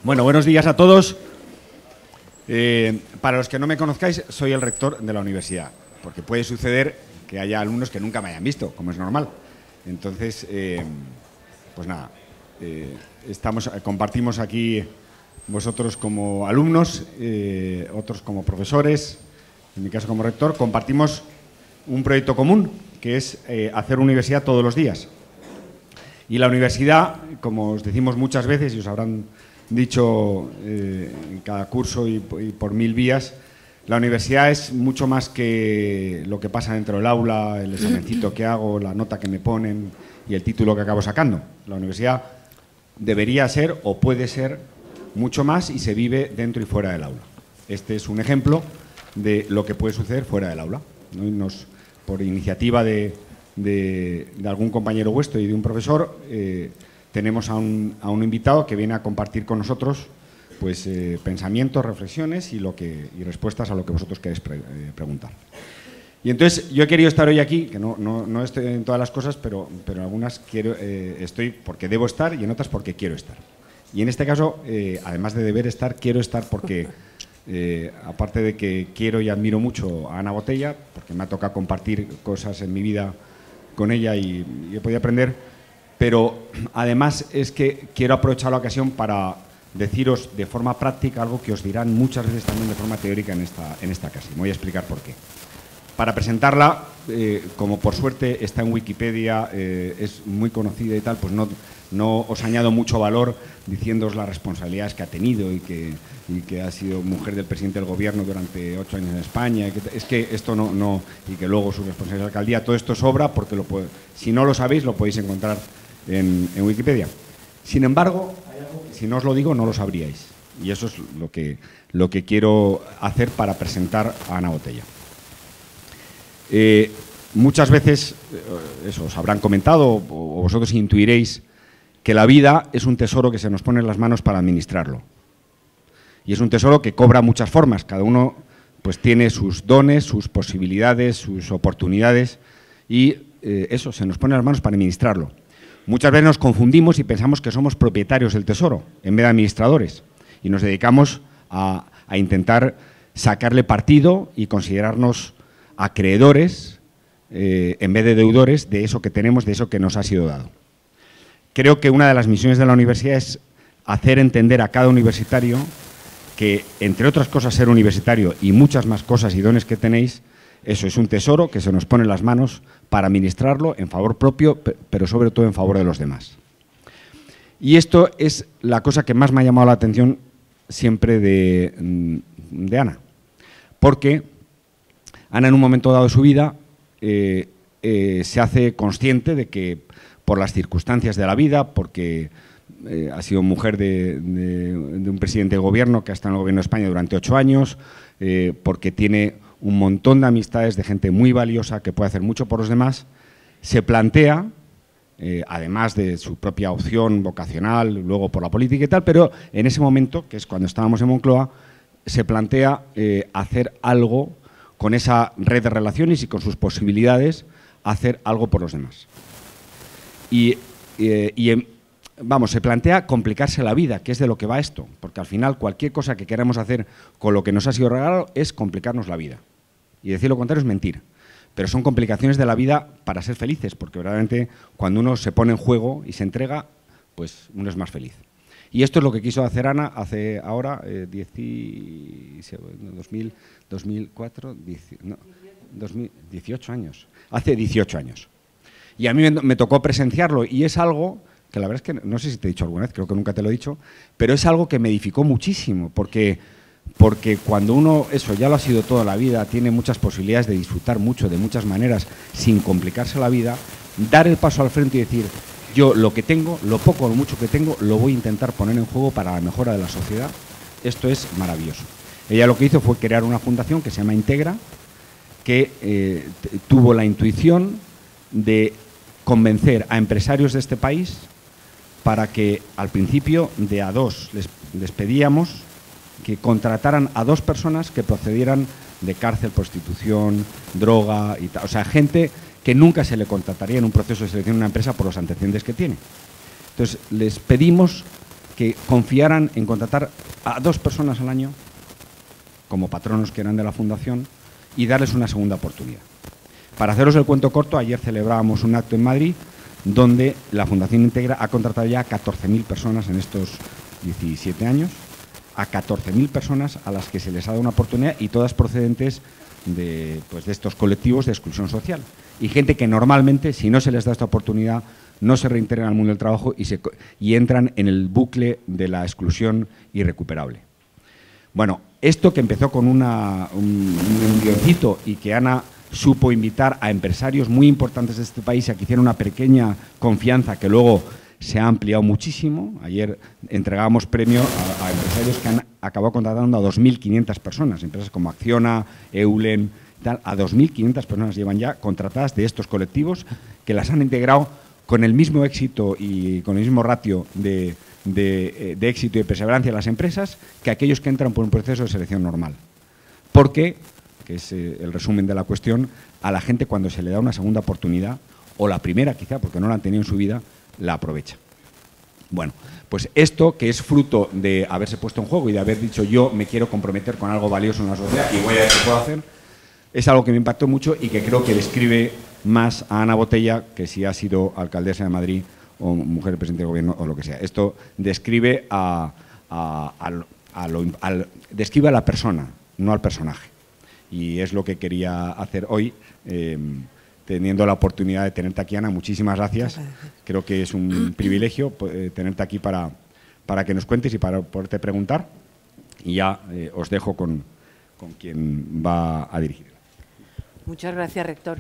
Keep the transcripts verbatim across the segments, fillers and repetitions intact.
Bueno, buenos días a todos. Eh, para los que no me conozcáis, soy el rector de la universidad, porque puede suceder que haya alumnos que nunca me hayan visto, como es normal. Entonces, eh, pues nada, eh, estamos, compartimos aquí vosotros como alumnos, eh, otros como profesores, en mi caso como rector, compartimos un proyecto común, que es eh, hacer universidad todos los días. Y la universidad, como os decimos muchas veces, y os habrán dicho eh, en cada curso y, y por mil vías, la universidad es mucho más que lo que pasa dentro del aula, el examencito que hago, la nota que me ponen y el título que acabo sacando. La universidad debería ser o puede ser mucho más y se vive dentro y fuera del aula. Este es un ejemplo de lo que puede suceder fuera del aula, ¿no? Y nos, por iniciativa de, de, de algún compañero vuestro y de un profesor, eh, tenemos a un, a un invitado que viene a compartir con nosotros pues, eh, pensamientos, reflexiones y, lo que, y respuestas a lo que vosotros queréis pre, eh, preguntar. Y entonces yo he querido estar hoy aquí, que no, no, no estoy en todas las cosas, pero, pero en algunas quiero, eh, estoy porque debo estar y en otras porque quiero estar. Y en este caso, eh, además de deber estar, quiero estar porque, eh, aparte de que quiero y admiro mucho a Ana Botella, porque me ha tocado compartir cosas en mi vida con ella y, y he podido aprender, pero además es que quiero aprovechar la ocasión para deciros de forma práctica algo que os dirán muchas veces también de forma teórica en esta, en esta clase. Me voy a explicar por qué. Para presentarla, eh, como por suerte está en Wikipedia, eh, es muy conocida y tal, pues no, no os añado mucho valor diciéndoos las responsabilidades que ha tenido y que, y que ha sido mujer del presidente del gobierno durante ocho años en España. Y que, es que esto no, no, y que luego su responsabilidad de alcaldía, todo esto sobra porque lo puede, si no lo sabéis lo podéis encontrar en, en Wikipedia. Sin embargo, si no os lo digo, no lo sabríais. Y eso es lo que, lo que quiero hacer para presentar a Ana Botella. Eh, muchas veces, eh, eso, os habrán comentado o, o vosotros intuiréis que la vida es un tesoro que se nos pone en las manos para administrarlo. Y es un tesoro que cobra muchas formas. Cada uno pues, tiene sus dones, sus posibilidades, sus oportunidades y eh, eso, se nos pone en las manos para administrarlo. Muchas veces nos confundimos y pensamos que somos propietarios del tesoro en vez de administradores y nos dedicamos a, a intentar sacarle partido y considerarnos acreedores eh, en vez de deudores de eso que tenemos, de eso que nos ha sido dado. Creo que una de las misiones de la universidad es hacer entender a cada universitario que, entre otras cosas, ser universitario y muchas más cosas y dones que tenéis, eso es un tesoro que se nos pone en las manos para administrarlo en favor propio, pero sobre todo en favor de los demás. Y esto es la cosa que más me ha llamado la atención siempre de, de Ana, porque Ana en un momento dado de su vida eh, eh, se hace consciente de que por las circunstancias de la vida, porque eh, ha sido mujer de, de, de un presidente de gobierno que ha estado en el gobierno de España durante ocho años, eh, porque tiene un montón de amistades de gente muy valiosa que puede hacer mucho por los demás, se plantea, eh, además de su propia opción vocacional, luego por la política y tal, pero en ese momento, que es cuando estábamos en Moncloa, se plantea eh, hacer algo con esa red de relaciones y con sus posibilidades, hacer algo por los demás. Y, eh, y vamos, se plantea complicarse la vida, que es de lo que va esto, porque al final cualquier cosa que queramos hacer con lo que nos ha sido regalado es complicarnos la vida. Y decir lo contrario es mentir. Pero son complicaciones de la vida para ser felices, porque verdaderamente cuando uno se pone en juego y se entrega, pues uno es más feliz. Y esto es lo que quiso hacer Ana hace ahora eh, diez, dos mil, dos mil cuatro, diez, no, dos mil dieciocho años. Hace dieciocho años. Y a mí me, me tocó presenciarlo y es algo que la verdad es que no sé si te he dicho alguna vez, creo que nunca te lo he dicho, pero es algo que me edificó muchísimo, porque, porque cuando uno, eso ya lo ha sido toda la vida, tiene muchas posibilidades de disfrutar mucho, de muchas maneras, sin complicarse la vida, dar el paso al frente y decir, yo lo que tengo, lo poco o lo mucho que tengo, lo voy a intentar poner en juego para la mejora de la sociedad, esto es maravilloso. Ella lo que hizo fue crear una fundación que se llama Integra, que eh, tuvo la intuición de convencer a empresarios de este país para que al principio de a dos les, les pedíamos que contrataran a dos personas que procedieran de cárcel, prostitución, droga y tal. O sea, gente que nunca se le contrataría en un proceso de selección en una empresa por los antecedentes que tiene. Entonces, les pedimos que confiaran en contratar a dos personas al año como patronos que eran de la fundación y darles una segunda oportunidad. Para haceros el cuento corto, ayer celebrábamos un acto en Madrid donde la Fundación Integra ha contratado ya a catorce mil personas en estos diecisiete años, a catorce mil personas a las que se les ha dado una oportunidad y todas procedentes de, pues, de estos colectivos de exclusión social. Y gente que normalmente, si no se les da esta oportunidad, no se reintegran al mundo del trabajo y, se, y entran en el bucle de la exclusión irrecuperable. Bueno, esto que empezó con una, un, un guioncito y que Ana supo invitar a empresarios muy importantes de este país a que hicieran una pequeña confianza que luego se ha ampliado muchísimo. Ayer entregábamos premio a, a empresarios que han acabado contratando a dos mil quinientas personas, empresas como Acciona, Eulen, tal, a dos mil quinientas personas llevan ya contratadas de estos colectivos que las han integrado con el mismo éxito y con el mismo ratio de, de, de éxito y perseverancia en las empresas que aquellos que entran por un proceso de selección normal. Porque, que es eh, el resumen de la cuestión, a la gente cuando se le da una segunda oportunidad, o la primera quizá, porque no la han tenido en su vida, la aprovecha. Bueno, pues esto que es fruto de haberse puesto en juego y de haber dicho yo me quiero comprometer con algo valioso en la sociedad y voy a ver qué puedo hacer, es algo que me impactó mucho y que creo que describe más a Ana Botella que si ha sido alcaldesa de Madrid o mujer presidente de gobierno o lo que sea. Esto describe a, a, a, a, lo, al, describe a la persona, no al personaje. Y es lo que quería hacer hoy, eh, teniendo la oportunidad de tenerte aquí, Ana. Muchísimas gracias. Creo que es un privilegio eh, tenerte aquí para, para que nos cuentes y para poderte preguntar. Y ya eh, os dejo con, con quien va a dirigir. Muchas gracias, rector.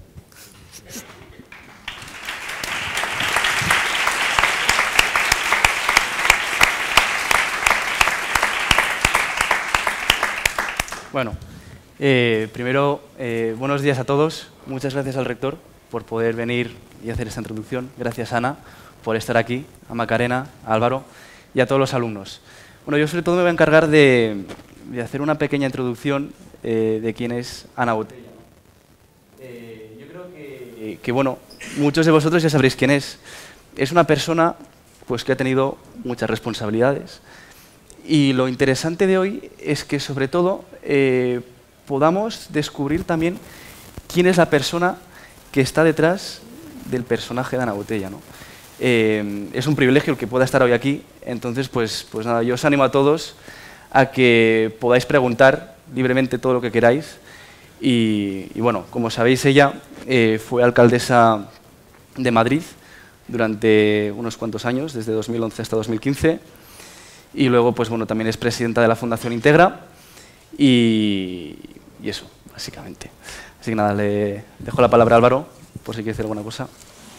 Bueno, eh, primero, eh, buenos días a todos. Muchas gracias al rector por poder venir y hacer esta introducción. Gracias, Ana, por estar aquí, a Macarena, a Álvaro y a todos los alumnos. Bueno, yo sobre todo me voy a encargar de, de hacer una pequeña introducción eh, de quién es Ana Botella. Eh, yo creo que, que, bueno, muchos de vosotros ya sabréis quién es. Es una persona pues, que ha tenido muchas responsabilidades. Y lo interesante de hoy es que, sobre todo, eh, podamos descubrir también quién es la persona que está detrás del personaje de Ana Botella, ¿no? Eh, es un privilegio el que pueda estar hoy aquí. Entonces, pues, pues nada, yo os animo a todos a que podáis preguntar libremente todo lo que queráis. Y, y bueno, como sabéis, ella eh, fue alcaldesa de Madrid durante unos cuantos años, desde dos mil once hasta dos mil quince. Y luego, pues bueno, también es presidenta de la Fundación Integra. Y, y eso, básicamente. Así que nada, le dejo la palabra a Álvaro, por si quiere decir alguna cosa.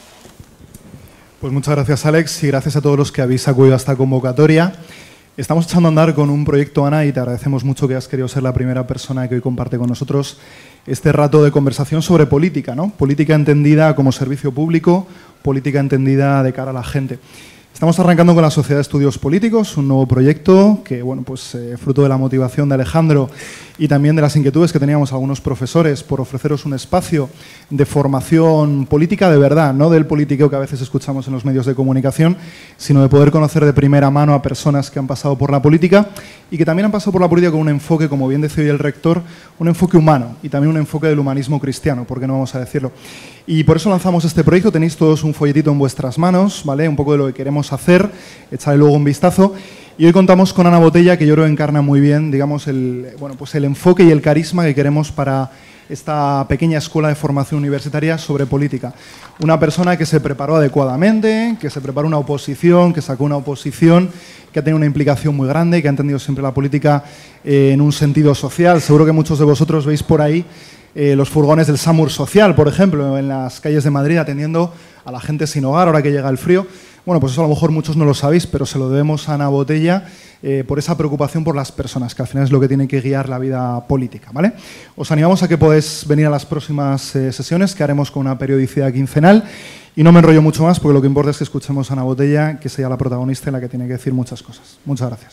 Pues muchas gracias, Alex, y gracias a todos los que habéis acudido a esta convocatoria. Estamos echando a andar con un proyecto, Ana, y te agradecemos mucho que has querido ser la primera persona que hoy comparte con nosotros este rato de conversación sobre política, ¿no? Política entendida como servicio público, política entendida de cara a la gente. Estamos arrancando con la Sociedad de Estudios Políticos, un nuevo proyecto que, bueno, pues eh, fruto de la motivación de Alejandro y también de las inquietudes que teníamos algunos profesores por ofreceros un espacio de formación política de verdad, no del politiqueo que a veces escuchamos en los medios de comunicación, sino de poder conocer de primera mano a personas que han pasado por la política y que también han pasado por la política con un enfoque, como bien decía hoy el rector, un enfoque humano y también un enfoque del humanismo cristiano, ¿por qué no vamos a decirlo? Y por eso lanzamos este proyecto. Tenéis todos un folletito en vuestras manos, ¿vale? Un poco de lo que queremos hacer, echarle luego un vistazo. Y hoy contamos con Ana Botella, que yo creo encarna muy bien, digamos, el, bueno, pues el enfoque y el carisma que queremos para esta pequeña escuela de formación universitaria sobre política. Una persona que se preparó adecuadamente, que se preparó una oposición, que sacó una oposición, que ha tenido una implicación muy grande, que ha entendido siempre la política eh, en un sentido social. Seguro que muchos de vosotros veis por ahí Eh, los furgones del SAMUR Social, por ejemplo, en las calles de Madrid, atendiendo a la gente sin hogar, ahora que llega el frío. Bueno, pues eso a lo mejor muchos no lo sabéis, pero se lo debemos a Ana Botella eh, por esa preocupación por las personas, que al final es lo que tiene que guiar la vida política, ¿vale? Os animamos a que podáis venir a las próximas eh, sesiones que haremos con una periodicidad quincenal. Y no me enrollo mucho más, porque lo que importa es que escuchemos a Ana Botella, que sea la protagonista y la que tiene que decir muchas cosas. Muchas gracias.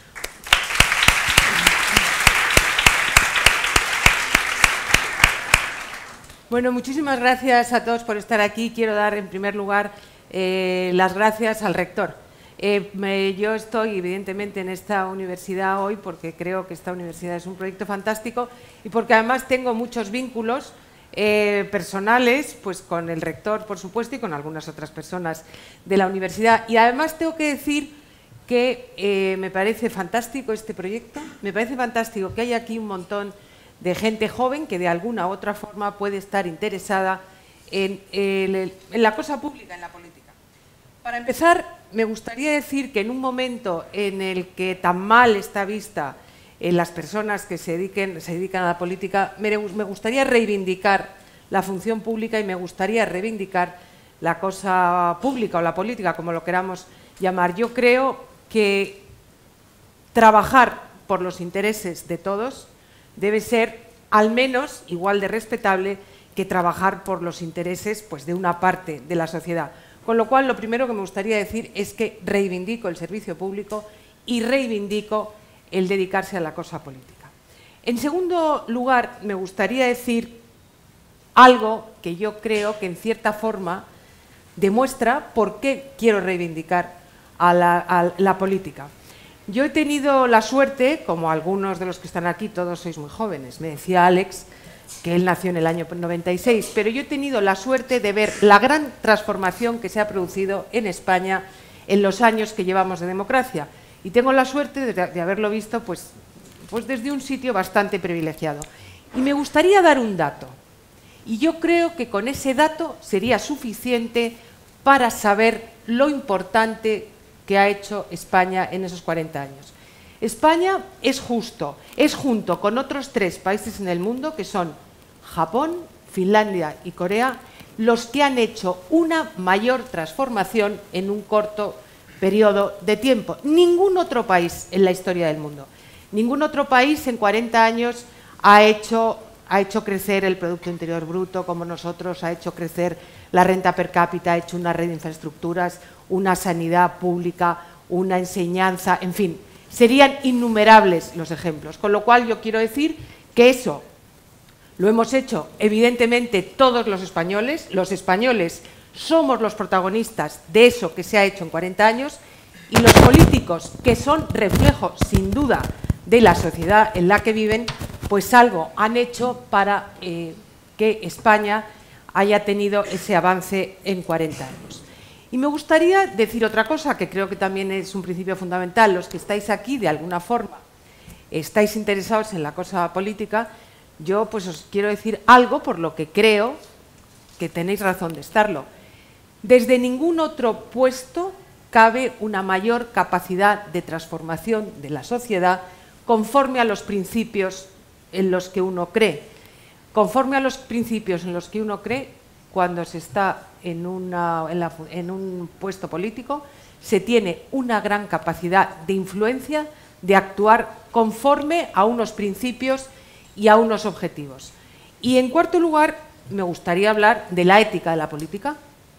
Bueno, muchísimas gracias a todos por estar aquí. Quiero dar, en primer lugar, eh, las gracias al rector. Eh, me, yo estoy evidentemente en esta universidad hoy porque creo que esta universidad es un proyecto fantástico y porque además tengo muchos vínculos eh, personales pues, con el rector, por supuesto, y con algunas otras personas de la universidad. Y además tengo que decir que eh, me parece fantástico este proyecto, me parece fantástico que haya aquí un montón de gente joven que de alguna u otra forma puede estar interesada en, en, en la cosa pública, en la política. Para empezar, me gustaría decir que en un momento en el que tan mal está vista en las personas que se dediquen, se dedican a la política, me, me gustaría reivindicar la función pública y me gustaría reivindicar la cosa pública o la política, como lo queramos llamar. Yo creo que trabajar por los intereses de todos debe ser al menos igual de respetable que trabajar por los intereses pues, de una parte de la sociedad. Con lo cual, lo primero que me gustaría decir es que reivindico el servicio público y reivindico el dedicarse a la cosa política. En segundo lugar, me gustaría decir algo que yo creo que en cierta forma demuestra por qué quiero reivindicar a la, a la política. Yo he tenido la suerte, como algunos de los que están aquí, todos sois muy jóvenes, me decía Alex que él nació en el año noventa y seis, pero yo he tenido la suerte de ver la gran transformación que se ha producido en España en los años que llevamos de democracia. Y tengo la suerte de, de haberlo visto pues, pues desde un sitio bastante privilegiado. Y me gustaría dar un dato. Y yo creo que con ese dato sería suficiente para saber lo importante que ha hecho España en esos cuarenta años. España es justo, es junto con otros tres países en el mundo, que son Japón, Finlandia y Corea, los que han hecho una mayor transformación en un corto periodo de tiempo. Ningún otro país en la historia del mundo, ningún otro país en cuarenta años ha hecho, ha hecho crecer el Producto Interior Bruto como nosotros, ha hecho crecer la renta per cápita, ha hecho una red de infraestructuras, una sanidad pública, una enseñanza, en fin. Serían innumerables los ejemplos, con lo cual yo quiero decir que eso lo hemos hecho evidentemente todos los españoles. Los españoles somos los protagonistas de eso que se ha hecho en cuarenta años y los políticos, que son reflejo sin duda de la sociedad en la que viven, pues algo han hecho para eh, que España haya tenido ese avance en cuarenta años. Y me gustaría decir otra cosa, que creo que también es un principio fundamental. Los que estáis aquí, de alguna forma, estáis interesados en la cosa política, yo pues os quiero decir algo por lo que creo que tenéis razón de estarlo. Desde ningún otro puesto cabe una mayor capacidad de transformación de la sociedad conforme a los principios en los que uno cree. Conforme a los principios en los que uno cree, cuando se está en, una, en, la, en un puesto político, se tiene una gran capacidad de influencia, de actuar conforme a unos principios y a unos objetivos. Y en cuarto lugar, me gustaría hablar de la ética de la política.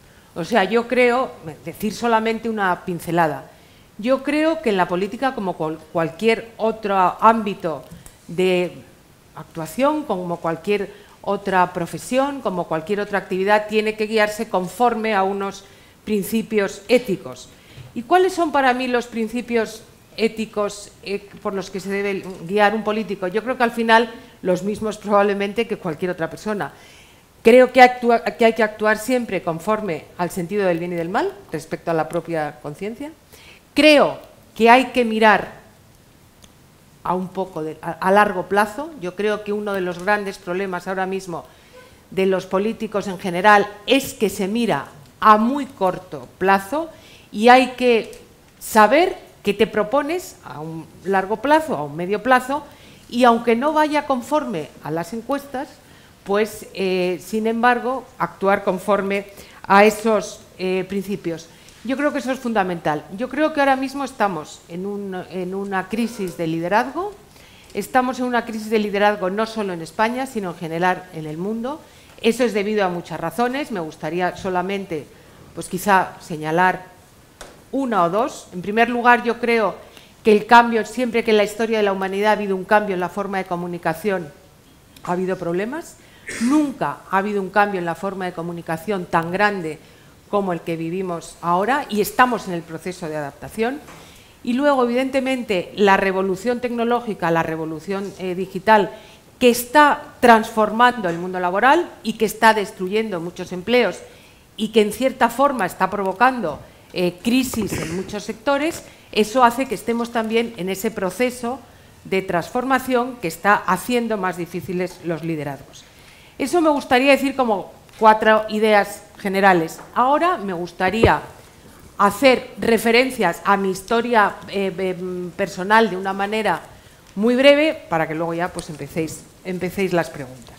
O sea, yo creo, decir solamente una pincelada, yo creo que en la política, como cual, cualquier otro ámbito de actuación, como cualquier otra profesión, como cualquier otra actividad, tiene que guiarse conforme a unos principios éticos. ¿Y cuáles son para mí los principios éticos eh, por los que se debe guiar un político? Yo creo que al final los mismos probablemente que cualquier otra persona. Creo que, actúa, que hay que actuar siempre conforme al sentido del bien y del mal, respecto a la propia conciencia. Creo que hay que mirar a un poco de, a, a largo plazo. Yo creo que uno de los grandes problemas ahora mismo de los políticos en general es que se mira a muy corto plazo y hay que saber que te propones a un largo plazo, a un medio plazo, y aunque no vaya conforme a las encuestas, pues eh, sin embargo actuar conforme a esos eh, principios. Yo creo que eso es fundamental. Yo creo que ahora mismo estamos en, un, en una crisis de liderazgo. Estamos en una crisis de liderazgo no solo en España, sino en general en el mundo. Eso es debido a muchas razones. Me gustaría solamente, pues quizá, señalar una o dos. En primer lugar, yo creo que el cambio, siempre que en la historia de la humanidad ha habido un cambio en la forma de comunicación, ha habido problemas. Nunca ha habido un cambio en la forma de comunicación tan grande como el que vivimos ahora y estamos en el proceso de adaptación. Y luego, evidentemente, la revolución tecnológica, la revolución eh, digital, que está transformando el mundo laboral y que está destruyendo muchos empleos y que en cierta forma está provocando eh, crisis en muchos sectores, eso hace que estemos también en ese proceso de transformación que está haciendo más difíciles los liderazgos. Eso me gustaría decir como cuatro ideas generales. Ahora me gustaría hacer referencias a mi historia eh, eh, personal de una manera muy breve para que luego ya pues empecéis, empecéis las preguntas.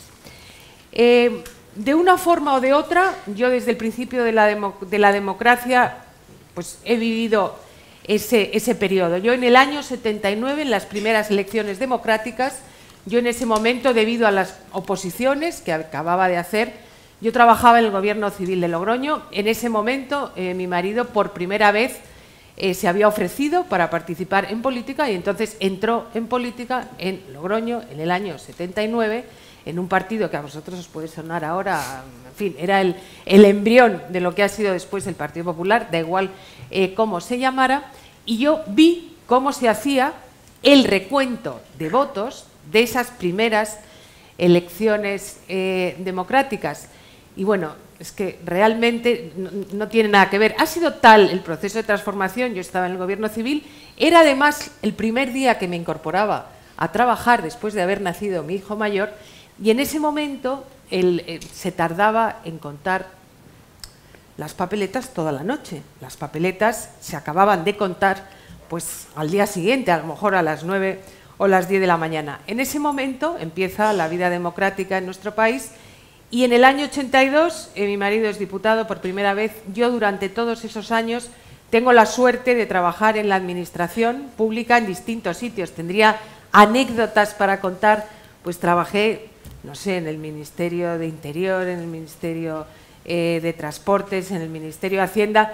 Eh, de una forma o de otra, yo desde el principio de la, demo, de la democracia pues he vivido ese, ese periodo. Yo en el año setenta y nueve, en las primeras elecciones democráticas, yo en ese momento, debido a las oposiciones que acababa de hacer, yo trabajaba en el Gobierno Civil de Logroño. En ese momento, eh, mi marido por primera vez eh, se había ofrecido para participar en política y entonces entró en política en Logroño en el año setenta y nueve, en un partido que a vosotros os puede sonar ahora, en fin, era el, el embrión de lo que ha sido después el Partido Popular, da igual eh, cómo se llamara, y yo vi cómo se hacía el recuento de votos de esas primeras elecciones eh, democráticas. Y bueno, es que realmente no, no tiene nada que ver. Ha sido tal el proceso de transformación, yo estaba en el Gobierno Civil, era además el primer día que me incorporaba a trabajar después de haber nacido mi hijo mayor, y en ese momento él, eh, se tardaba en contar las papeletas toda la noche. Las papeletas se acababan de contar pues al día siguiente, a lo mejor a las nueve o las diez de la mañana. En ese momento empieza la vida democrática en nuestro país y en el año ochenta y dos, eh, mi marido es diputado por primera vez. Yo durante todos esos años tengo la suerte de trabajar en la administración pública en distintos sitios. Tendría anécdotas para contar, pues trabajé, no sé, en el Ministerio de Interior, en el Ministerio eh, de Transportes, en el Ministerio de Hacienda.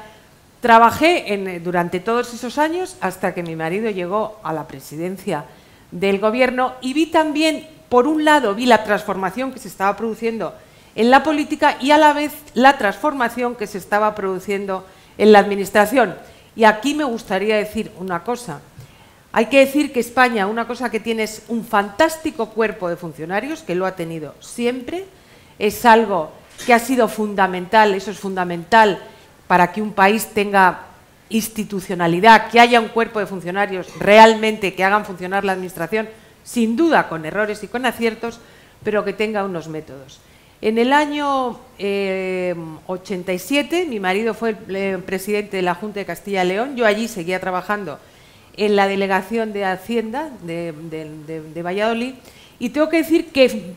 Trabajé en, durante todos esos años hasta que mi marido llegó a la presidencia del Gobierno y vi también, por un lado, vi la transformación que se estaba produciendo en la política y a la vez la transformación que se estaba produciendo en la administración. Y aquí me gustaría decir una cosa. Hay que decir que España, una cosa que tiene es un fantástico cuerpo de funcionarios, que lo ha tenido siempre, es algo que ha sido fundamental, eso es fundamental para que un país tenga institucionalidad, que haya un cuerpo de funcionarios realmente que hagan funcionar la administración, sin duda con errores y con aciertos, pero que tenga unos métodos. En el año eh, ochenta y siete, mi marido fue el eh, presidente de la Junta de Castilla y León, yo allí seguía trabajando en la Delegación de Hacienda de, de, de, de Valladolid, y tengo que decir que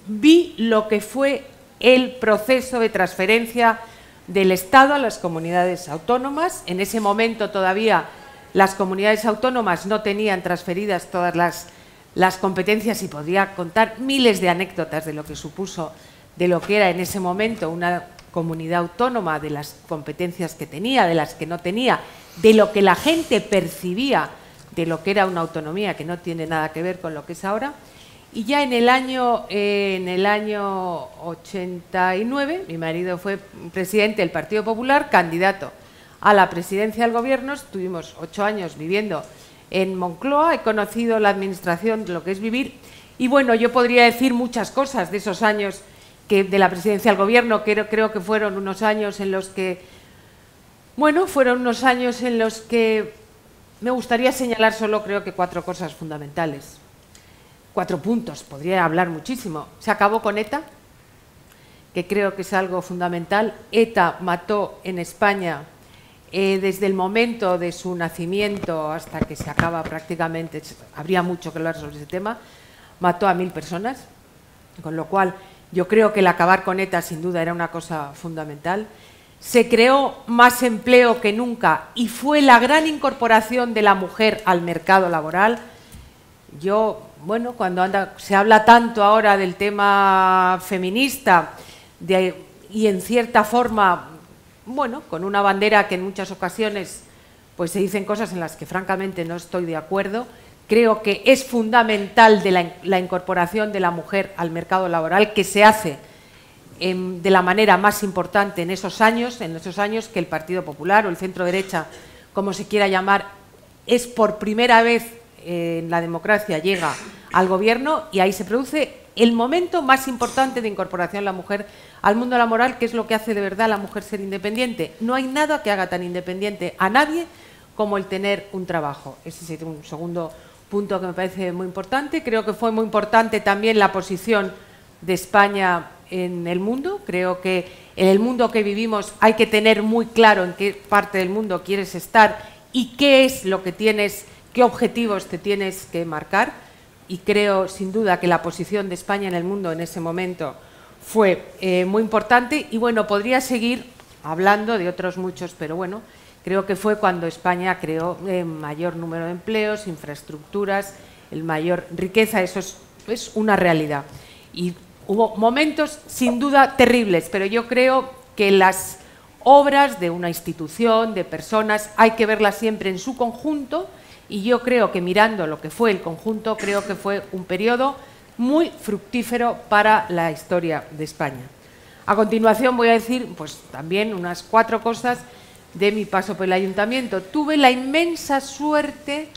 vi lo que fue el proceso de transferencia del Estado a las comunidades autónomas. En ese momento todavía las comunidades autónomas no tenían transferidas todas las, las competencias y podría contar miles de anécdotas de lo que supuso, de lo que era en ese momento una comunidad autónoma, de las competencias que tenía, de las que no tenía, de lo que la gente percibía de lo que era una autonomía que no tiene nada que ver con lo que es ahora. Y ya en el año, eh, en el año ochenta y nueve, mi marido fue presidente del Partido Popular, candidato a la presidencia del Gobierno. Estuvimos ocho años viviendo en Moncloa, he conocido la administración de lo que es vivir. Y bueno, yo podría decir muchas cosas de esos años que, de la presidencia del Gobierno, que creo, creo que fueron unos años en los que, bueno, fueron unos años en los que me gustaría señalar solo, creo que cuatro cosas fundamentales. Cuatro puntos, podría hablar muchísimo. Se acabó con ETA, que creo que es algo fundamental. ETA mató en España, eh, desde el momento de su nacimiento hasta que se acaba prácticamente, habría mucho que hablar sobre ese tema, mató a mil personas, con lo cual yo creo que el acabar con ETA sin duda era una cosa fundamental. Se creó más empleo que nunca y fue la gran incorporación de la mujer al mercado laboral. Yo, bueno, cuando anda, se habla tanto ahora del tema feminista de, y en cierta forma, bueno, con una bandera que en muchas ocasiones pues se dicen cosas en las que francamente no estoy de acuerdo, creo que es fundamental de la, la incorporación de la mujer al mercado laboral, que se hace eh, de la manera más importante en esos años, en esos años que el Partido Popular o el centro derecha, como se quiera llamar, es por primera vez eh, en la democracia llega al gobierno, y ahí se produce el momento más importante de incorporación de la mujer al mundo laboral, que es lo que hace de verdad a la mujer ser independiente. No hay nada que haga tan independiente a nadie como el tener un trabajo. Ese es un segundo punto que me parece muy importante. Creo que fue muy importante también la posición de España en el mundo. Creo que en el mundo que vivimos hay que tener muy claro en qué parte del mundo quieres estar y qué es lo que tienes, qué objetivos te tienes que marcar. Y creo, sin duda, que la posición de España en el mundo en ese momento fue eh, muy importante. Y bueno, podría seguir hablando de otros muchos, pero bueno, creo que fue cuando España creó eh, mayor número de empleos, infraestructuras, el mayor riqueza. Eso es, es una realidad. Y hubo momentos, sin duda, terribles, pero yo creo que las obras de una institución, de personas, hay que verlas siempre en su conjunto. Y yo creo que mirando lo que fue el conjunto, creo que fue un periodo muy fructífero para la historia de España. A continuación voy a decir pues, también unas cuatro cosas de mi paso por el ayuntamiento. Tuve la inmensa suerte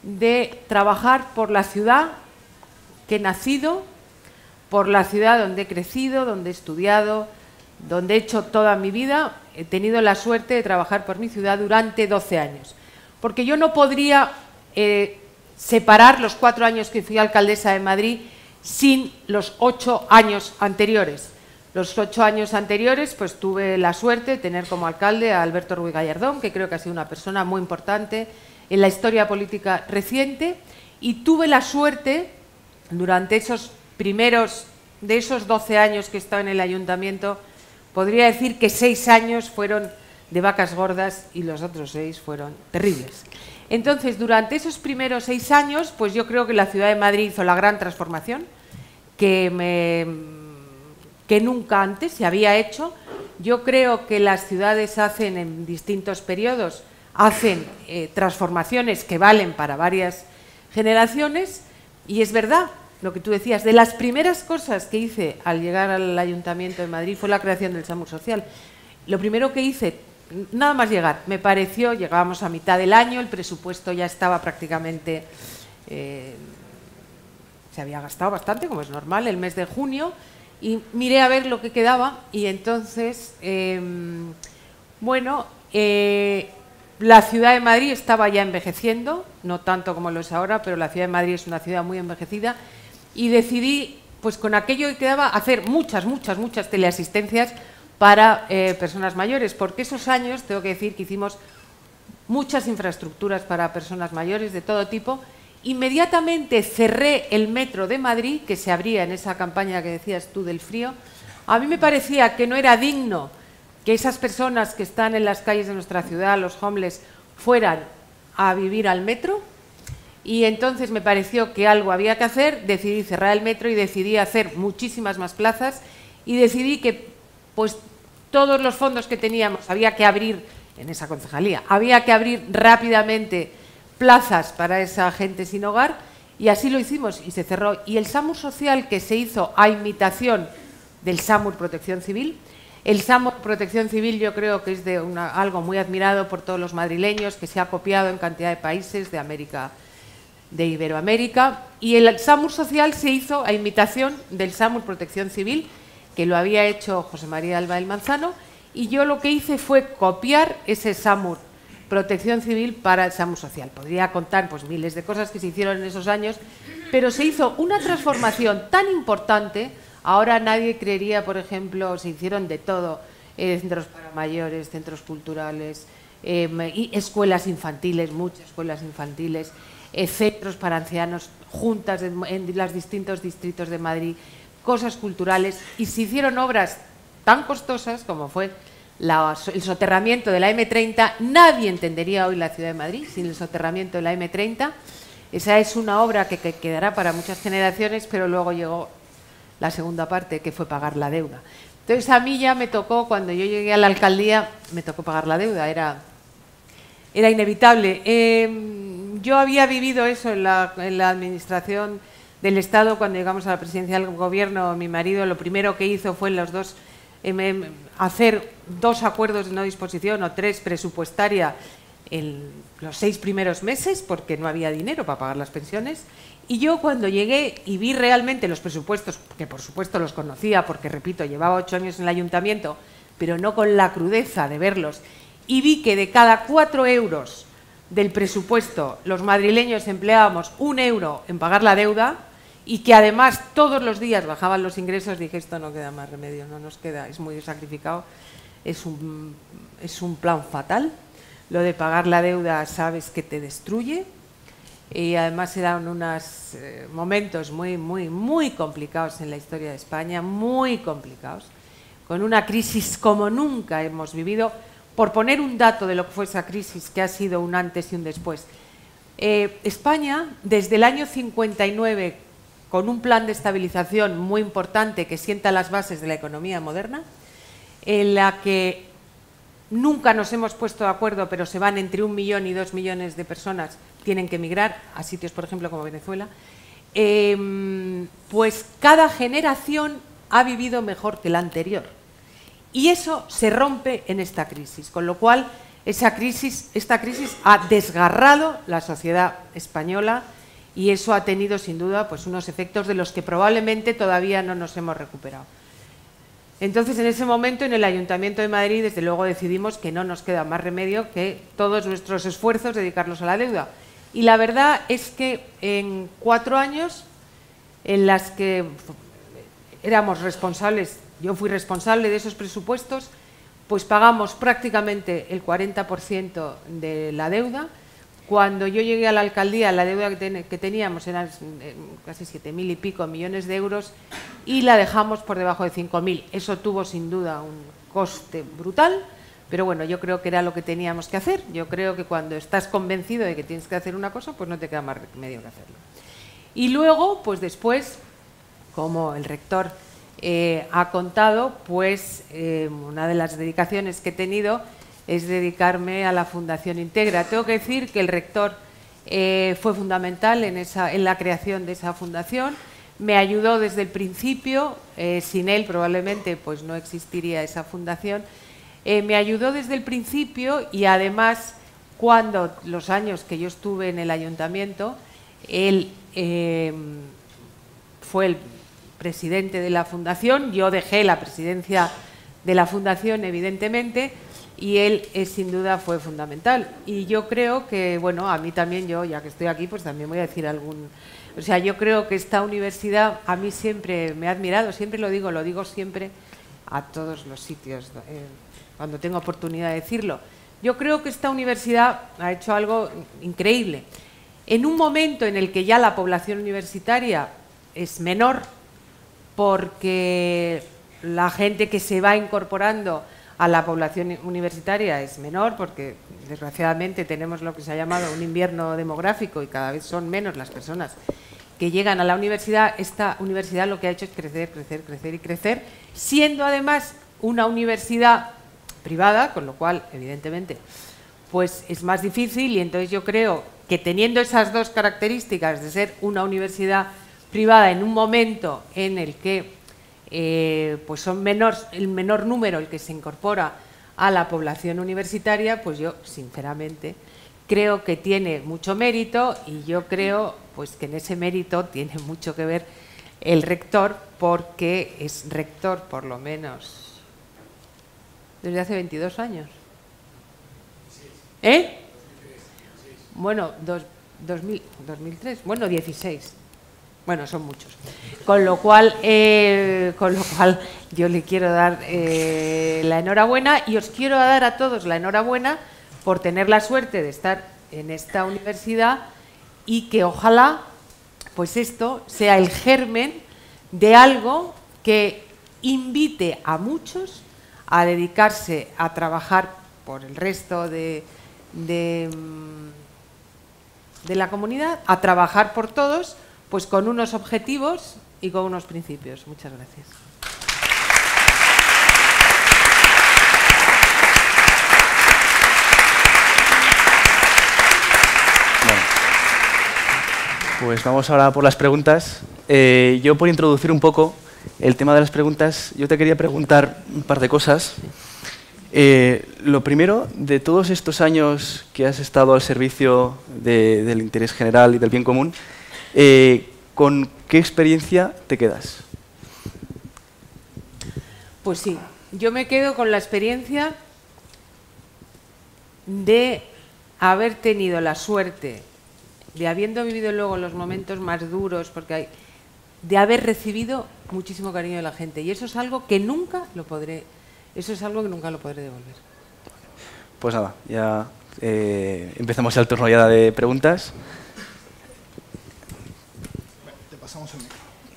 de trabajar por la ciudad que he nacido, por la ciudad donde he crecido, donde he estudiado, donde he hecho toda mi vida. He tenido la suerte de trabajar por mi ciudad durante doce años. Porque yo no podría eh, separar los cuatro años que fui alcaldesa de Madrid sin los ocho años anteriores. Los ocho años anteriores, pues tuve la suerte de tener como alcalde a Alberto Ruiz Gallardón, que creo que ha sido una persona muy importante en la historia política reciente, y tuve la suerte, durante esos primeros, de esos doce años que he estado en el ayuntamiento, podría decir que seis años fueron de vacas gordas y los otros seis fueron terribles. Entonces, durante esos primeros seis años, pues yo creo que la ciudad de Madrid hizo la gran transformación que, me, que nunca antes se había hecho. Yo creo que las ciudades hacen en distintos periodos, hacen eh, transformaciones que valen para varias generaciones, y es verdad lo que tú decías, de las primeras cosas que hice al llegar al Ayuntamiento de Madrid fue la creación del SAMUR Social. Lo primero que hice, nada más llegar, me pareció, llegábamos a mitad del año, el presupuesto ya estaba prácticamente, eh, se había gastado bastante, como es normal, el mes de junio, y miré a ver lo que quedaba, y entonces, eh, bueno, eh, la ciudad de Madrid estaba ya envejeciendo, no tanto como lo es ahora, pero la ciudad de Madrid es una ciudad muy envejecida, y decidí, pues con aquello que quedaba, hacer muchas, muchas, muchas teleasistencias para eh, personas mayores, porque esos años, tengo que decir que hicimos muchas infraestructuras para personas mayores de todo tipo. Inmediatamente cerré el metro de Madrid, que se abría en esa campaña que decías tú del frío. A mí me parecía que no era digno que esas personas que están en las calles de nuestra ciudad, los homeless, fueran a vivir al metro, y entonces me pareció que algo había que hacer. Decidí cerrar el metro y decidí hacer muchísimas más plazas, y decidí que pues todos los fondos que teníamos había que abrir en esa concejalía, había que abrir rápidamente plazas para esa gente sin hogar, y así lo hicimos y se cerró. Y el SAMUR Social, que se hizo a imitación del SAMUR Protección Civil, el SAMUR Protección Civil yo creo que es de una, algo muy admirado por todos los madrileños, que se ha copiado en cantidad de países de América, de Iberoamérica, y el SAMUR Social se hizo a imitación del SAMUR Protección Civil, que lo había hecho José María Alba del Manzano, y yo lo que hice fue copiar ese SAMUR Protección Civil para el SAMUR Social. Podría contar pues miles de cosas que se hicieron en esos años, pero se hizo una transformación tan importante. Ahora nadie creería, por ejemplo, se hicieron de todo, eh, centros para mayores, centros culturales, eh, y escuelas infantiles, muchas escuelas infantiles, eh, centros para ancianos, juntas de, en los distintos distritos de Madrid, cosas culturales, y se hicieron obras tan costosas como fue la, el soterramiento de la eme treinta. Nadie entendería hoy la ciudad de Madrid sin el soterramiento de la eme treinta. Esa es una obra que, que quedará para muchas generaciones, pero luego llegó la segunda parte, que fue pagar la deuda. Entonces a mí ya me tocó, cuando yo llegué a la alcaldía, me tocó pagar la deuda, era, era inevitable. Eh, yo había vivido eso en la, en la administración del Estado, cuando llegamos a la presidencia del Gobierno, mi marido lo primero que hizo fue en los dos, eh, hacer dos acuerdos de no disposición o tres presupuestaria en los seis primeros meses, porque no había dinero para pagar las pensiones. Y yo cuando llegué y vi realmente los presupuestos, que por supuesto los conocía, porque repito, llevaba ocho años en el ayuntamiento, pero no con la crudeza de verlos, y vi que de cada cuatro euros del presupuesto los madrileños empleábamos un euro en pagar la deuda y que además todos los días bajaban los ingresos, dije, esto no queda más remedio, no nos queda, es muy sacrificado, es un, es un plan fatal. Lo de pagar la deuda sabes que te destruye y además eran unos eh, momentos muy, muy, muy complicados en la historia de España, muy complicados, con una crisis como nunca hemos vivido. Por poner un dato de lo que fue esa crisis, que ha sido un antes y un después. Eh, España, desde el año cincuenta y nueve, con un plan de estabilización muy importante que sienta las bases de la economía moderna, en la que nunca nos hemos puesto de acuerdo, pero se van entre un millón y dos millones de personas, tienen que emigrar a sitios, por ejemplo, como Venezuela, eh, pues cada generación ha vivido mejor que la anterior. Y eso se rompe en esta crisis, con lo cual esa crisis, esta crisis ha desgarrado la sociedad española y eso ha tenido sin duda pues, unos efectos de los que probablemente todavía no nos hemos recuperado. Entonces, en ese momento, en el Ayuntamiento de Madrid, desde luego decidimos que no nos queda más remedio que todos nuestros esfuerzos dedicarlos a la deuda. Y la verdad es que en cuatro años en las que éramos responsables, yo fui responsable de esos presupuestos, pues pagamos prácticamente el cuarenta por ciento de la deuda. Cuando yo llegué a la alcaldía, la deuda que, ten, que teníamos eran casi siete mil y pico millones de euros y la dejamos por debajo de cinco mil. Eso tuvo sin duda un coste brutal, pero bueno, yo creo que era lo que teníamos que hacer. Yo creo que cuando estás convencido de que tienes que hacer una cosa, pues no te queda más remedio que hacerlo. Y luego, pues después, como el rector Eh, ha contado, pues eh, una de las dedicaciones que he tenido es dedicarme a la Fundación Integra. Tengo que decir que el rector eh, fue fundamental en, esa, en la creación de esa fundación, me ayudó desde el principio, eh, sin él probablemente pues, no existiría esa fundación, eh, me ayudó desde el principio y además cuando los años que yo estuve en el ayuntamiento, él eh, fue el presidente de la fundación, yo dejé la presidencia de la fundación evidentemente y él eh, sin duda fue fundamental y yo creo que, bueno, a mí también, yo ya que estoy aquí pues también voy a decir algún, o sea, yo creo que esta universidad a mí siempre me ha admirado, siempre lo digo, lo digo siempre a todos los sitios eh, cuando tengo oportunidad de decirlo, yo creo que esta universidad ha hecho algo increíble en un momento en el que ya la población universitaria es menor porque la gente que se va incorporando a la población universitaria es menor, porque desgraciadamente tenemos lo que se ha llamado un invierno demográfico y cada vez son menos las personas que llegan a la universidad. Esta universidad lo que ha hecho es crecer, crecer, crecer y crecer, siendo además una universidad privada, con lo cual, evidentemente, pues es más difícil y entonces yo creo que teniendo esas dos características de ser una universidad privada en un momento en el que eh, pues son menor, el menor número el que se incorpora a la población universitaria, pues yo sinceramente creo que tiene mucho mérito y yo creo pues que en ese mérito tiene mucho que ver el rector porque es rector por lo menos desde hace veintidós años. ¿Eh? Bueno, dos, dos mil, dos mil tres, bueno, dieciséis. Bueno, son muchos. Con lo cual, eh, con lo cual yo le quiero dar eh, la enhorabuena y os quiero dar a todos la enhorabuena por tener la suerte de estar en esta universidad y que ojalá pues esto sea el germen de algo que invite a muchos a dedicarse a trabajar por el resto de, de, de la comunidad, a trabajar por todos, pues con unos objetivos y con unos principios. Muchas gracias. Bueno, pues vamos ahora por las preguntas. Eh, yo, por introducir un poco el tema de las preguntas, yo te quería preguntar un par de cosas. Eh, lo primero, de todos estos años que has estado al servicio de, del interés general y del bien común, eh, ¿con qué experiencia te quedas? Pues sí, yo me quedo con la experiencia de haber tenido la suerte, de habiendo vivido luego los momentos más duros, porque hay, de haber recibido muchísimo cariño de la gente. Y eso es algo que nunca lo podré, eso es algo que nunca lo podré devolver. Pues nada, ya eh, empezamos el turno ya de preguntas. Te pasamos el micro.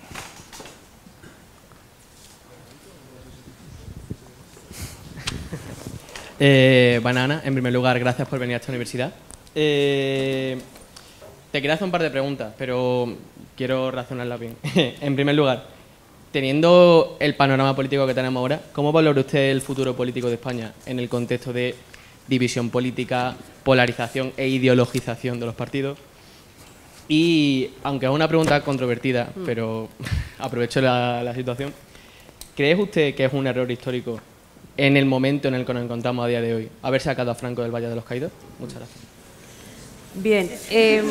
Eh, Banana, en primer lugar, gracias por venir a esta universidad. Eh, te quería hacer un par de preguntas, pero quiero razonarlas bien. En primer lugar, teniendo el panorama político que tenemos ahora, ¿cómo valora usted el futuro político de España en el contexto de división política, polarización e ideologización de los partidos? Y, aunque es una pregunta controvertida, mm. pero aprovecho la, la situación, ¿cree usted que es un error histórico en el momento en el que nos encontramos a día de hoy haber sacado a Franco del Valle de los Caídos? Muchas gracias. Bien, eh,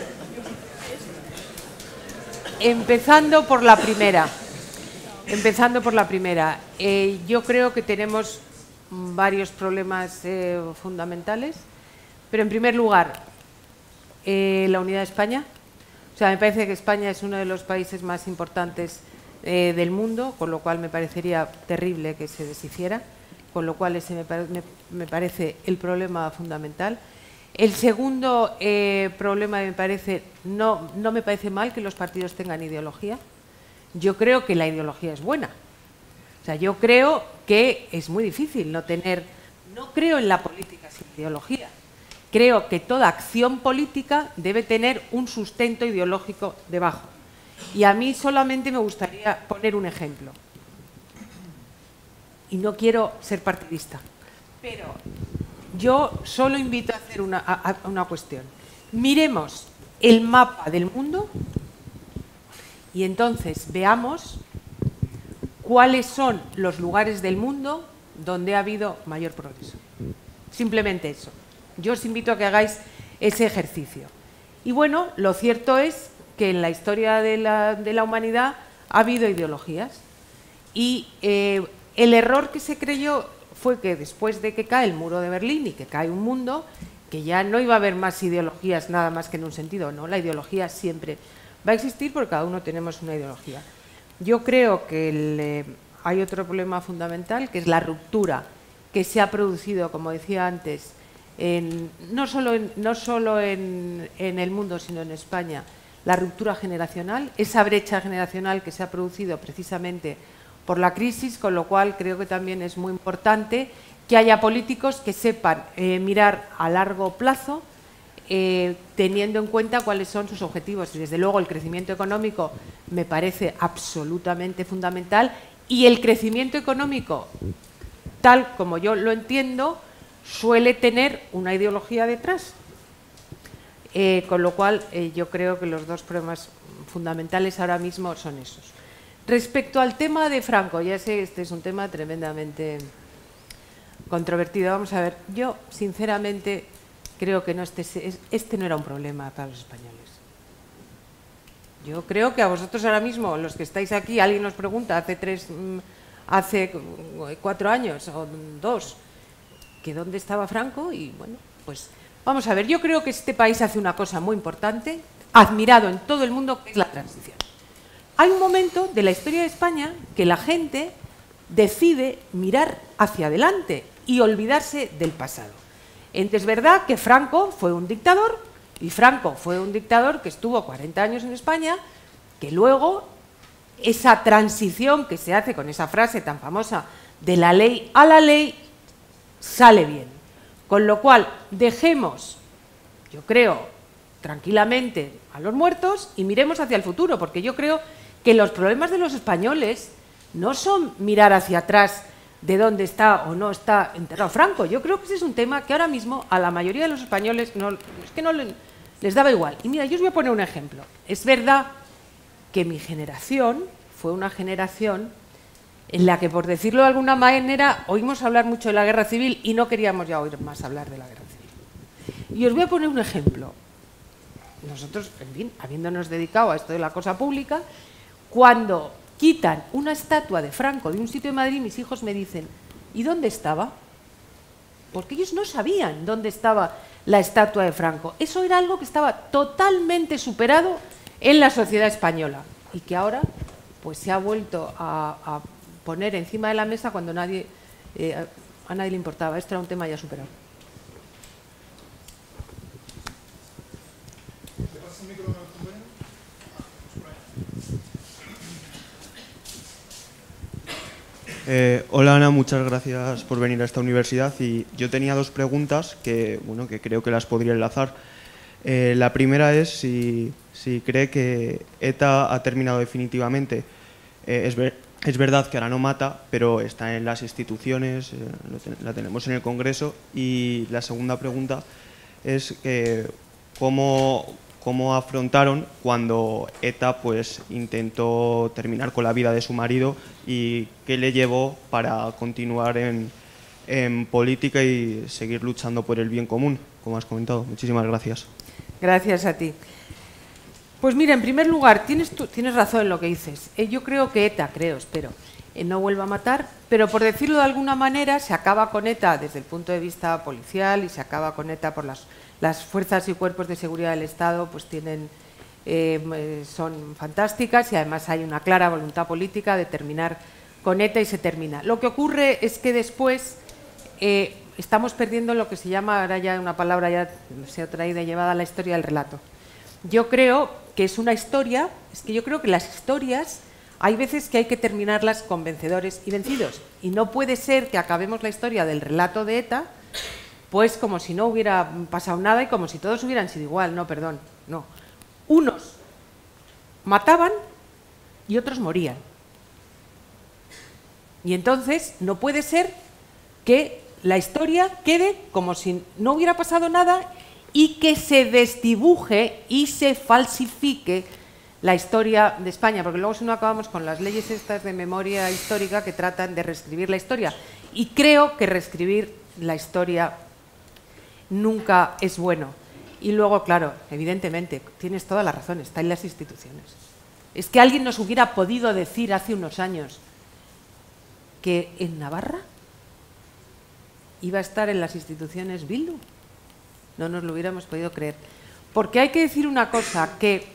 empezando por la primera, empezando por la primera, eh, yo creo que tenemos varios problemas eh, fundamentales, pero en primer lugar, eh, la unidad de España. O sea, me parece que España es uno de los países más importantes eh, del mundo, con lo cual me parecería terrible que se deshiciera, con lo cual ese me, pare me, me parece el problema fundamental. El segundo eh, problema me parece, no, no me parece mal que los partidos tengan ideología. Yo creo que la ideología es buena. O sea, yo creo que es muy difícil no tener, no creo en la política sin ideología. Creo que toda acción política debe tener un sustento ideológico debajo. Y a mí solamente me gustaría poner un ejemplo. Y no quiero ser partidista, pero yo solo invito a hacer una, a, a una cuestión. Miremos el mapa del mundo y entonces veamos cuáles son los lugares del mundo donde ha habido mayor progreso. Simplemente eso. Yo os invito a que hagáis ese ejercicio. Y bueno, lo cierto es que en la historia de la, de la humanidad ha habido ideologías. Y eh, el error que se creyó fue que después de que cae el muro de Berlín y que cae un mundo, que ya no iba a haber más ideologías nada más que en un sentido, no, la ideología siempre va a existir porque cada uno tenemos una ideología. Yo creo que el, eh, hay otro problema fundamental, que es la ruptura que se ha producido, como decía antes, en, no solo, en, no solo en, en el mundo, sino en España, la ruptura generacional, esa brecha generacional que se ha producido precisamente por la crisis, con lo cual creo que también es muy importante que haya políticos que sepan eh, mirar a largo plazo, eh, teniendo en cuenta cuáles son sus objetivos. Y desde luego el crecimiento económico me parece absolutamente fundamental, y el crecimiento económico, tal como yo lo entiendo, suele tener una ideología detrás. Eh, con lo cual eh, yo creo que los dos problemas fundamentales ahora mismo son esos. Respecto al tema de Franco, ya sé que este es un tema tremendamente controvertido. Vamos a ver, yo sinceramente creo que no este, este no era un problema para los españoles. Yo creo que a vosotros ahora mismo, los que estáis aquí, alguien os pregunta hace tres, hace cuatro años o dos, que dónde estaba Franco, y bueno, pues vamos a ver, yo creo que este país hace una cosa muy importante, admirado en todo el mundo, que es la transición. Hay un momento de la historia de España que la gente decide mirar hacia adelante y olvidarse del pasado. Entonces, es verdad que Franco fue un dictador, y Franco fue un dictador que estuvo cuarenta años en España, que luego esa transición que se hace con esa frase tan famosa de la ley a la ley sale bien. Con lo cual, dejemos, yo creo, tranquilamente a los muertos y miremos hacia el futuro, porque yo creo que los problemas de los españoles no son mirar hacia atrás de dónde está o no está enterrado Franco. Yo creo que ese es un tema que ahora mismo a la mayoría de los españoles no, es que no le, Les daba igual. Y mira, yo os voy a poner un ejemplo. Es verdad que mi generación fue una generación en la que, por decirlo de alguna manera, oímos hablar mucho de la guerra civil y no queríamos ya oír más hablar de la guerra civil. Y os voy a poner un ejemplo. Nosotros, en fin, habiéndonos dedicado a esto de la cosa pública, cuando quitan una estatua de Franco de un sitio de Madrid, mis hijos me dicen, ¿y dónde estaba? Porque ellos no sabían dónde estaba la estatua de Franco. Eso era algo que estaba totalmente superado en la sociedad española y que ahora pues, se ha vuelto a, a poner encima de la mesa cuando nadie, eh, a nadie le importaba. Esto era un tema ya superado. Eh, hola Ana, muchas gracias por venir a esta universidad y yo tenía dos preguntas que, bueno, que creo que las podría enlazar. Eh, la primera es si, si cree que ETA ha terminado definitivamente. Eh, es, ver, es verdad que ahora no mata, pero está en las instituciones, eh, lo ten, la tenemos en el Congreso. Y la segunda pregunta es eh, cómo... cómo afrontaron cuando ETA pues, intentó terminar con la vida de su marido y qué le llevó para continuar en, en política y seguir luchando por el bien común, como has comentado. Muchísimas gracias. Gracias a ti. Pues mira, en primer lugar, tienes, tú, tienes razón en lo que dices. Eh, yo creo que ETA, creo, espero, eh, no vuelva a matar, pero por decirlo de alguna manera, se acaba con ETA desde el punto de vista policial y se acaba con ETA por las... Las fuerzas y cuerpos de seguridad del Estado pues tienen, eh, son fantásticas y además hay una clara voluntad política de terminar con ETA y se termina. Lo que ocurre es que después eh, estamos perdiendo lo que se llama, ahora ya una palabra ya se ha traído y llevada a la historia del relato. Yo creo que es una historia, es que yo creo que las historias hay veces que hay que terminarlas con vencedores y vencidos y no puede ser que acabemos la historia del relato de ETA pues como si no hubiera pasado nada y como si todos hubieran sido igual. No, perdón, no. Unos mataban y otros morían. Y entonces no puede ser que la historia quede como si no hubiera pasado nada y que se desdibuje y se falsifique la historia de España, porque luego si no acabamos con las leyes estas de memoria histórica que tratan de reescribir la historia. Y creo que reescribir la historia nunca es bueno. Y luego, claro, evidentemente, tienes toda la razón, está en las instituciones. Es que alguien nos hubiera podido decir hace unos años que en Navarra iba a estar en las instituciones Bildu. No nos lo hubiéramos podido creer. Porque hay que decir una cosa, que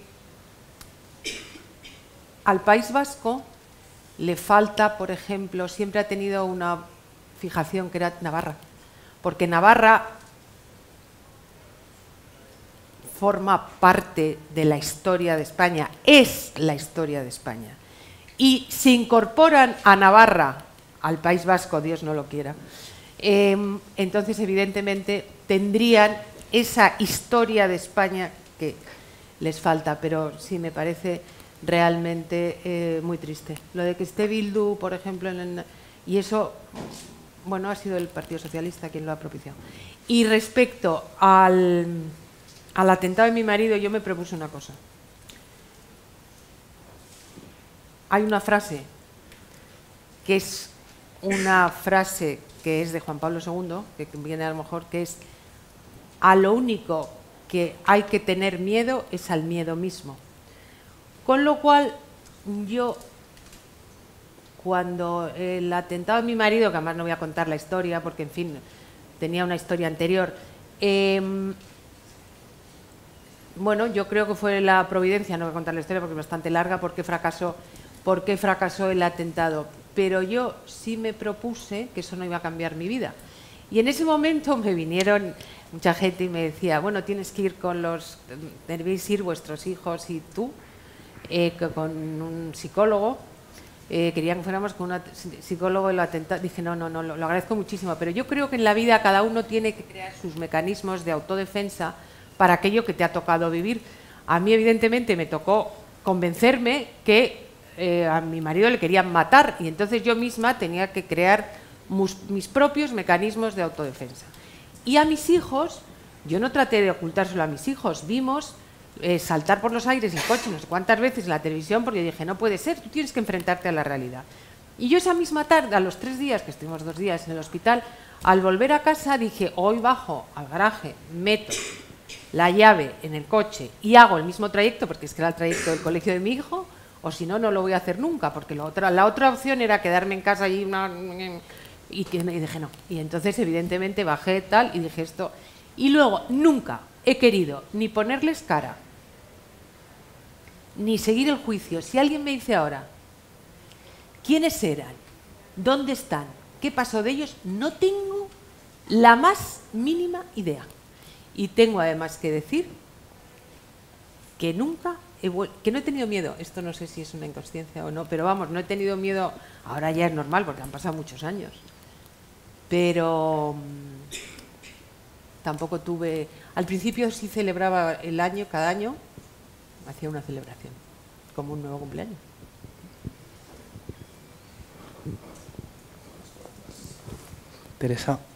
al País Vasco le falta, por ejemplo, siempre ha tenido una fijación que era Navarra. Porque Navarra forma parte de la historia de España, es la historia de España. Y se incorporan a Navarra, al País Vasco, Dios no lo quiera, eh, entonces evidentemente tendrían esa historia de España que les falta, pero sí me parece realmente eh, muy triste. Lo de que esté Bildu, por ejemplo, en el, y eso, bueno, ha sido el Partido Socialista quien lo ha propiciado. Y respecto al... Al atentado de mi marido yo me propuse una cosa. Hay una frase que es una frase que es de Juan Pablo segundo, que viene a lo mejor, que es: a lo único que hay que tener miedo es al miedo mismo. Con lo cual yo, cuando el atentado de mi marido, que además no voy a contar la historia porque en fin tenía una historia anterior, eh, bueno, yo creo que fue la providencia, no voy a contar la historia porque es bastante larga, porque fracasó, porque fracasó el atentado. Pero yo sí me propuse que eso no iba a cambiar mi vida. Y en ese momento me vinieron mucha gente y me decía, bueno, tienes que ir con los, debéis ir vuestros hijos y tú, eh, con un psicólogo. Eh, querían que fuéramos con un psicólogo y lo atentado. Dije, no, no, no, lo, lo agradezco muchísimo, pero yo creo que en la vida cada uno tiene que crear sus mecanismos de autodefensa para aquello que te ha tocado vivir. A mí, evidentemente, me tocó convencerme que eh, a mi marido le querían matar y entonces yo misma tenía que crear mus, mis propios mecanismos de autodefensa. Y a mis hijos Yo no traté de ocultárselo a mis hijos, vimos eh, saltar por los aires el coche no sé cuántas veces en la televisión, porque dije, no puede ser, tú tienes que enfrentarte a la realidad. Y yo esa misma tarde, a los tres días, que estuvimos dos días en el hospital, al volver a casa dije, hoy bajo al garaje, meto la llave en el coche y hago el mismo trayecto, porque es que era el trayecto del colegio de mi hijo, o si no, no lo voy a hacer nunca, porque la otra, la otra opción era quedarme en casa y, una, y, y dije no. Y entonces, evidentemente, bajé tal y dije esto. Y luego, nunca he querido ni ponerles cara, ni seguir el juicio. Si alguien me dice ahora, ¿quiénes eran? ¿Dónde están? ¿Qué pasó de ellos? No tengo la más mínima idea. Y tengo además que decir que nunca, he que no he tenido miedo. Esto no sé si es una inconsciencia o no, pero vamos, no he tenido miedo. Ahora ya es normal porque han pasado muchos años. Pero tampoco tuve... Al principio sí celebraba el año, cada año, hacía una celebración, como un nuevo cumpleaños. Teresa.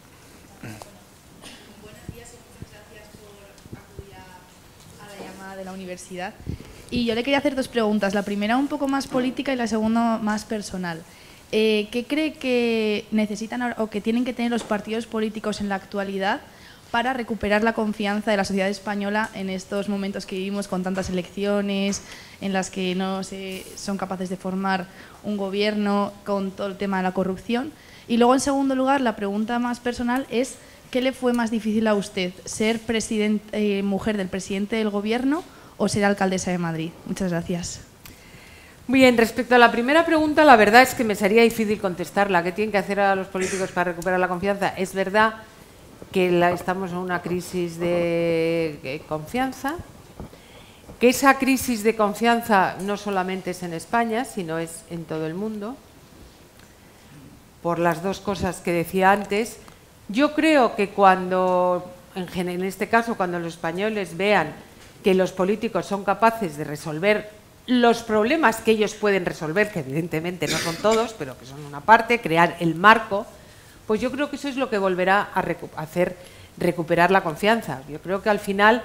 Buenos días y muchas gracias por acudir a, a la llamada de la universidad. Y yo le quería hacer dos preguntas. La primera un poco más política y la segunda más personal. Eh, ¿Qué cree que necesitan o que tienen que tener los partidos políticos en la actualidad para recuperar la confianza de la sociedad española en estos momentos que vivimos con tantas elecciones, en las que no se, son capaces de formar un gobierno, con todo el tema de la corrupción? Y luego, en segundo lugar, la pregunta más personal es ¿qué le fue más difícil a usted? ¿Ser presidente, eh, mujer del presidente del gobierno o ser alcaldesa de Madrid? Muchas gracias. Bien, respecto a la primera pregunta, la verdad es que me sería difícil contestarla. ¿Qué tienen que hacer a los políticos para recuperar la confianza? Es verdad que la, estamos en una crisis de, de confianza, que esa crisis de confianza no solamente es en España, sino es en todo el mundo, por las dos cosas que decía antes. Yo creo que cuando, en, en este caso, cuando los españoles vean que los políticos son capaces de resolver los problemas que ellos pueden resolver, que evidentemente no son todos, pero que son una parte, crear el marco, pues yo creo que eso es lo que volverá a recu- hacer recuperar la confianza. Yo creo que al final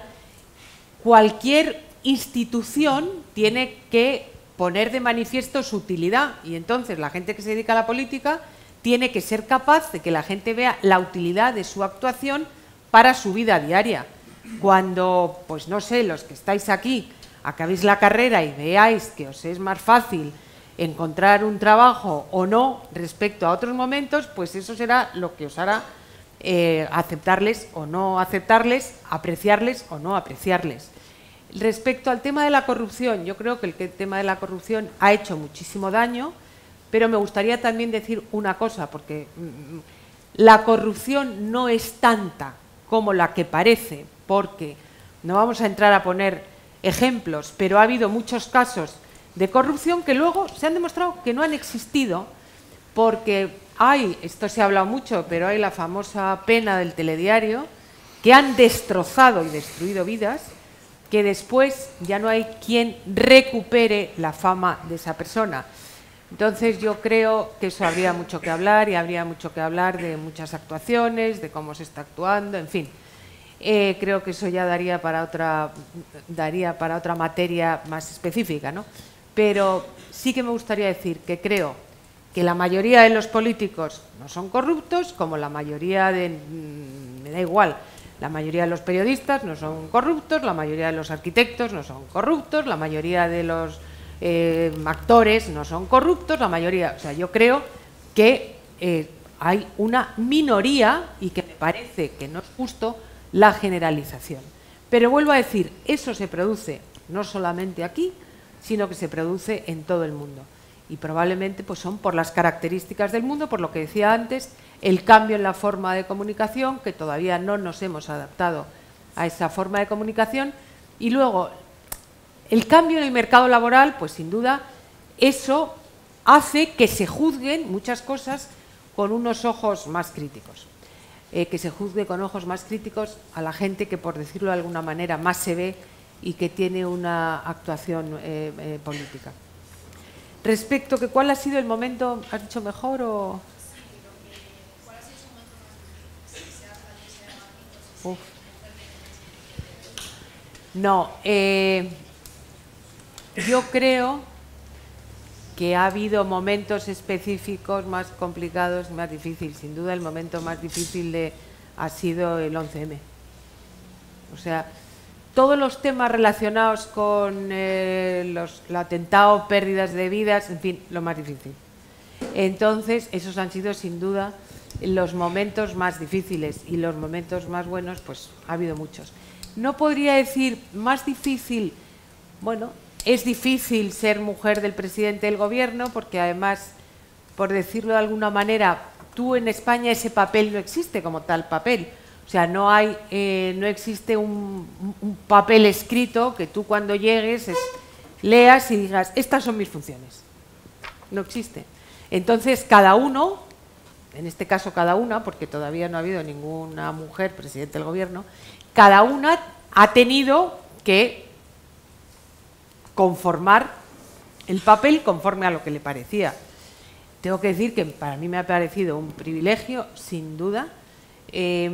cualquier institución tiene que poner de manifiesto su utilidad, y entonces la gente que se dedica a la política tiene que ser capaz de que la gente vea la utilidad de su actuación para su vida diaria. Cuando, pues no sé, los que estáis aquí, acabéis la carrera y veáis que os es más fácil encontrar un trabajo o no respecto a otros momentos, pues eso será lo que os hará eh, aceptarles o no aceptarles, apreciarles o no apreciarles. Respecto al tema de la corrupción, yo creo que el, que el tema de la corrupción ha hecho muchísimo daño, pero me gustaría también decir una cosa, porque mmm, la corrupción no es tanta como la que parece, porque no vamos a entrar a poner ejemplos, pero ha habido muchos casos de corrupción que luego se han demostrado que no han existido, porque hay, esto se ha hablado mucho, pero hay la famosa pena del telediario, que han destrozado y destruido vidas, que después ya no hay quien recupere la fama de esa persona. Entonces yo creo que eso habría mucho que hablar, y habría mucho que hablar de muchas actuaciones, de cómo se está actuando, en fin. Eh, creo que eso ya daría para otra, daría para otra materia más específica, ¿no? Pero sí que me gustaría decir que creo que la mayoría de los políticos no son corruptos, como la mayoría de, me da igual, la mayoría de los periodistas no son corruptos, la mayoría de los arquitectos no son corruptos, la mayoría de los eh, actores no son corruptos, la mayoría, o sea, yo creo que eh, hay una minoría y que me parece que no es justo la generalización. Pero vuelvo a decir, eso se produce no solamente aquí, sino que se produce en todo el mundo. Y probablemente pues, son por las características del mundo, por lo que decía antes, el cambio en la forma de comunicación, que todavía no nos hemos adaptado a esa forma de comunicación. Y luego, el cambio en el mercado laboral, pues sin duda, eso hace que se juzguen muchas cosas con unos ojos más críticos. Eh, que se juzgue con ojos más críticos a la gente que, por decirlo de alguna manera, más se ve y que tiene una actuación eh, eh, política. Respecto que cuál ha sido el momento, ¿has dicho mejor o...? Sí, ¿cuál ha sido su momento más difícil? Si sea alcaldesa de Madrid o si sea No, eh, yo creo que ha habido momentos específicos más complicados, más difíciles. Sin duda el momento más difícil de, ha sido el once eme. O sea, todos los temas relacionados con eh, los, el atentado, pérdidas de vidas, en fin, lo más difícil. Entonces, esos han sido sin duda los momentos más difíciles, y los momentos más buenos, pues ha habido muchos. No podría decir más difícil, bueno, es difícil ser mujer del presidente del gobierno, porque además, por decirlo de alguna manera, tú en España ese papel no existe como tal papel. O sea, no hay, eh, no existe un, un papel escrito que tú cuando llegues es, leas y digas, estas son mis funciones. No existe. Entonces, cada uno, en este caso cada una, porque todavía no ha habido ninguna mujer presidente del gobierno, cada una ha tenido que conformar el papel conforme a lo que le parecía. Tengo que decir que para mí me ha parecido un privilegio, sin duda. Eh,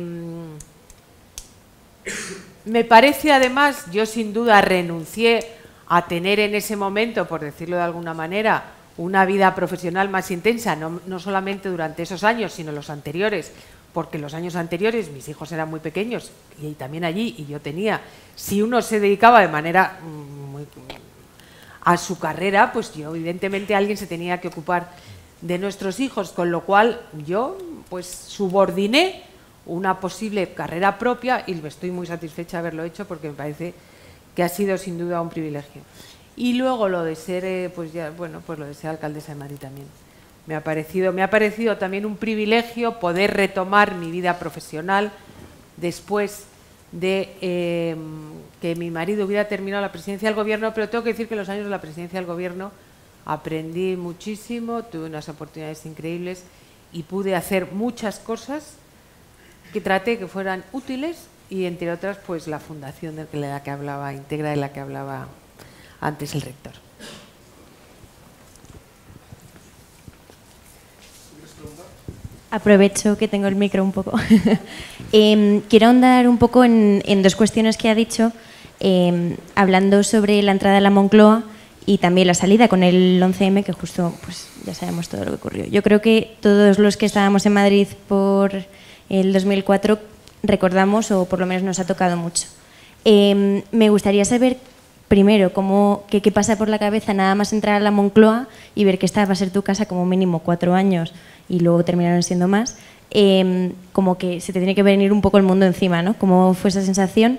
me parece además, yo sin duda renuncié a tener en ese momento, por decirlo de alguna manera, una vida profesional más intensa, no, no solamente durante esos años, sino los anteriores, porque los años anteriores mis hijos eran muy pequeños y también allí, y yo tenía, si uno se dedicaba de manera muy, a su carrera, pues yo evidentemente alguien se tenía que ocupar de nuestros hijos, con lo cual yo pues subordiné una posible carrera propia y estoy muy satisfecha de haberlo hecho, porque me parece que ha sido sin duda un privilegio. Y luego lo de ser, eh, pues ya, bueno, pues lo de ser alcaldesa de Madrid también. Me ha parecido, me ha parecido también un privilegio poder retomar mi vida profesional después de eh, que mi marido hubiera terminado la presidencia del gobierno, pero tengo que decir que en los años de la presidencia del gobierno aprendí muchísimo, tuve unas oportunidades increíbles y pude hacer muchas cosas que traté que fueran útiles, y entre otras pues la fundación de la que hablaba, Integra, de la que hablaba antes el rector. Aprovecho que tengo el micro un poco. eh, quiero ahondar un poco en, en dos cuestiones que ha dicho, eh, hablando sobre la entrada a la Moncloa y también la salida con el once eme, que justo pues ya sabemos todo lo que ocurrió. Yo creo que todos los que estábamos en Madrid por el dos mil cuatro recordamos, o por lo menos nos ha tocado mucho. Eh, me gustaría saber primero cómo, qué, qué pasa por la cabeza nada más entrar a la Moncloa y ver que esta va a ser tu casa como mínimo cuatro años y luego terminaron siendo más. Eh, como que se te tiene que venir un poco el mundo encima, ¿no? ¿Cómo fue esa sensación?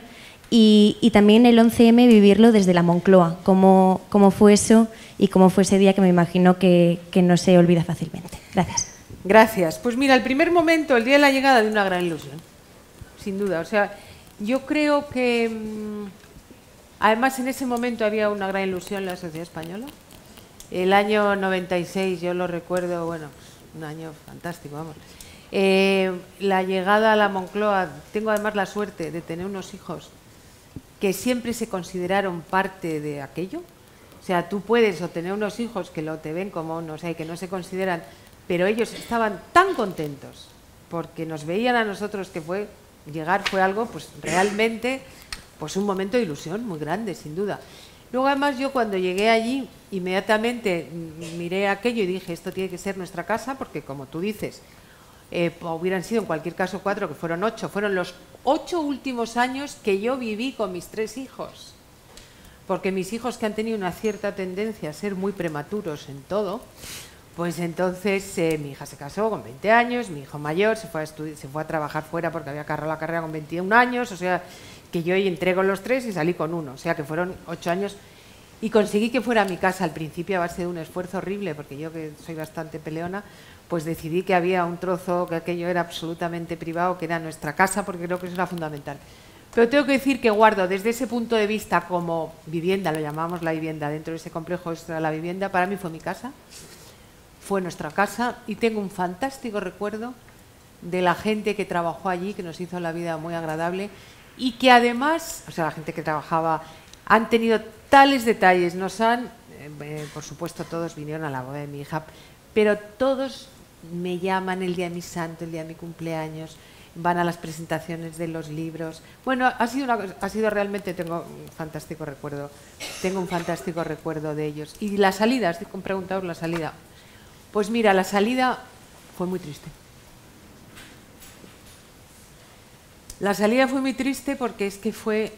Y, y también el once eme, vivirlo desde la Moncloa. ¿Cómo, cómo fue eso y cómo fue ese día, que me imagino que, que no se olvida fácilmente? Gracias. Gracias. Pues mira, el primer momento, el día de la llegada, de una gran ilusión, sin duda. O sea, yo creo que mmm, además en ese momento había una gran ilusión en la sociedad española. El año noventa y seis, yo lo recuerdo, bueno, pues, un año fantástico, vamos. Eh, la llegada a la Moncloa, tengo además la suerte de tener unos hijos que siempre se consideraron parte de aquello. O sea, tú puedes o tener unos hijos que lo te ven como, no sé, que no se consideran, pero ellos estaban tan contentos porque nos veían a nosotros, que fue, llegar fue algo pues realmente, pues un momento de ilusión muy grande, sin duda. Luego además yo cuando llegué allí, inmediatamente miré aquello y dije, esto tiene que ser nuestra casa, porque como tú dices, eh, hubieran sido en cualquier caso cuatro, que fueron ocho, fueron los ocho últimos años que yo viví con mis tres hijos. Porque mis hijos, que han tenido una cierta tendencia a ser muy prematuros en todo, pues entonces eh, mi hija se casó con veinte años, mi hijo mayor se fue a se fue a trabajar fuera porque había acabado la carrera con veintiún años, o sea, que yo entré con los tres y salí con uno, o sea que fueron ocho años, y conseguí que fuera mi casa al principio a base de un esfuerzo horrible, porque yo, que soy bastante peleona, pues decidí que había un trozo, que aquello era absolutamente privado, que era nuestra casa, porque creo que eso era fundamental. Pero tengo que decir que guardo desde ese punto de vista como vivienda, lo llamamos la vivienda, dentro de ese complejo extra la vivienda, para mí fue mi casa, fue nuestra casa, y tengo un fantástico recuerdo de la gente que trabajó allí, que nos hizo la vida muy agradable, y que además, o sea, la gente que trabajaba, han tenido tales detalles, nos han, eh, por supuesto todos vinieron a la boda de mi hija, pero todos me llaman el día de mi santo, el día de mi cumpleaños, van a las presentaciones de los libros. Bueno, ha sido, una, ha sido realmente, tengo un fantástico recuerdo, tengo un fantástico recuerdo de ellos. Y la salida, estoy preguntados la salida. Pues mira, la salida fue muy triste. La salida fue muy triste porque es que fue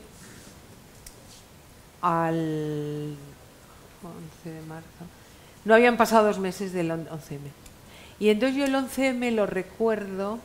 al once de marzo. No habían pasado dos meses del once eme. Y entonces yo el once eme lo recuerdo.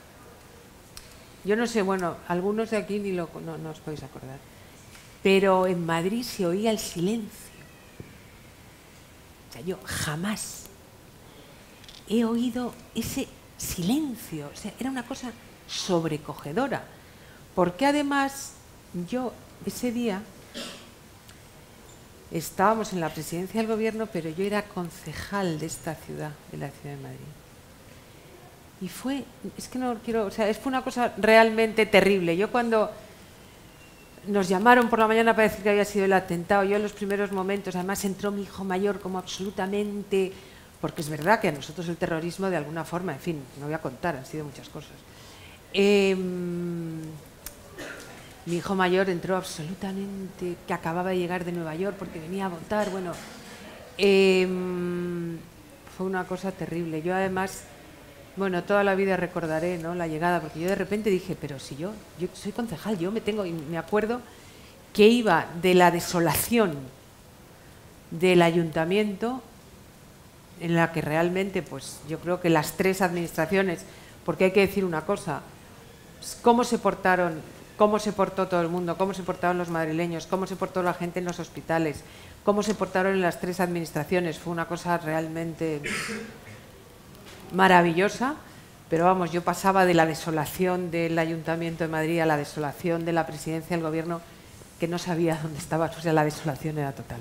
Yo no sé, bueno, algunos de aquí ni lo, no, no os podéis acordar, pero en Madrid se oía el silencio. O sea, yo jamás he oído ese silencio. O sea, era una cosa sobrecogedora. Porque además yo ese día estábamos en la presidencia del gobierno, pero yo era concejal de esta ciudad, de la ciudad de Madrid. Y fue, es que no quiero, o sea, fue una cosa realmente terrible. Yo cuando nos llamaron por la mañana para decir que había sido el atentado, yo en los primeros momentos, además entró mi hijo mayor como absolutamente, porque es verdad que a nosotros el terrorismo de alguna forma, en fin, no voy a contar, han sido muchas cosas. Eh, mi hijo mayor entró absolutamente, que acababa de llegar de Nueva York porque venía a votar, bueno, eh, fue una cosa terrible. Yo además... Bueno, toda la vida recordaré, ¿no?, la llegada, porque yo de repente dije, pero si yo, yo soy concejal, yo me tengo, y me acuerdo que iba de la desolación del ayuntamiento, en la que realmente, pues yo creo que las tres administraciones, porque hay que decir una cosa, cómo se portaron, cómo se portó todo el mundo, cómo se portaron los madrileños, cómo se portó la gente en los hospitales, cómo se portaron en las tres administraciones, fue una cosa realmente... maravillosa, pero vamos, yo pasaba de la desolación del Ayuntamiento de Madrid a la desolación de la presidencia del gobierno, que no sabía dónde estaba, o sea, la desolación era total.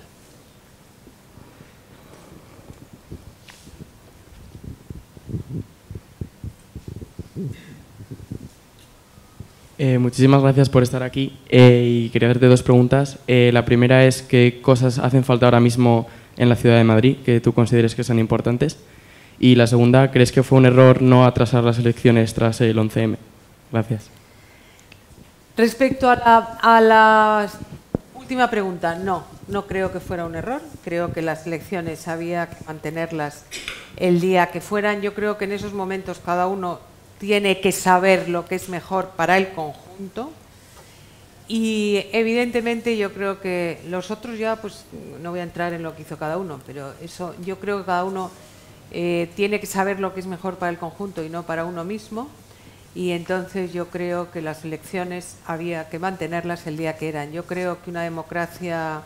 Eh, muchísimas gracias por estar aquí eh, y quería hacerte dos preguntas. Eh, la primera es qué cosas hacen falta ahora mismo en la ciudad de Madrid que tú consideres que son importantes. Y la segunda, ¿crees que fue un error no atrasar las elecciones tras el once eme? Gracias. Respecto a la, a la última pregunta, no, no creo que fuera un error. Creo que las elecciones había que mantenerlas el día que fueran. Yo creo que en esos momentos cada uno tiene que saber lo que es mejor para el conjunto. Y evidentemente yo creo que los otros ya, pues no voy a entrar en lo que hizo cada uno, pero eso yo creo que cada uno... Eh, tiene que saber lo que es mejor para el conjunto y no para uno mismo, y entonces yo creo que las elecciones había que mantenerlas el día que eran. Yo creo que una democracia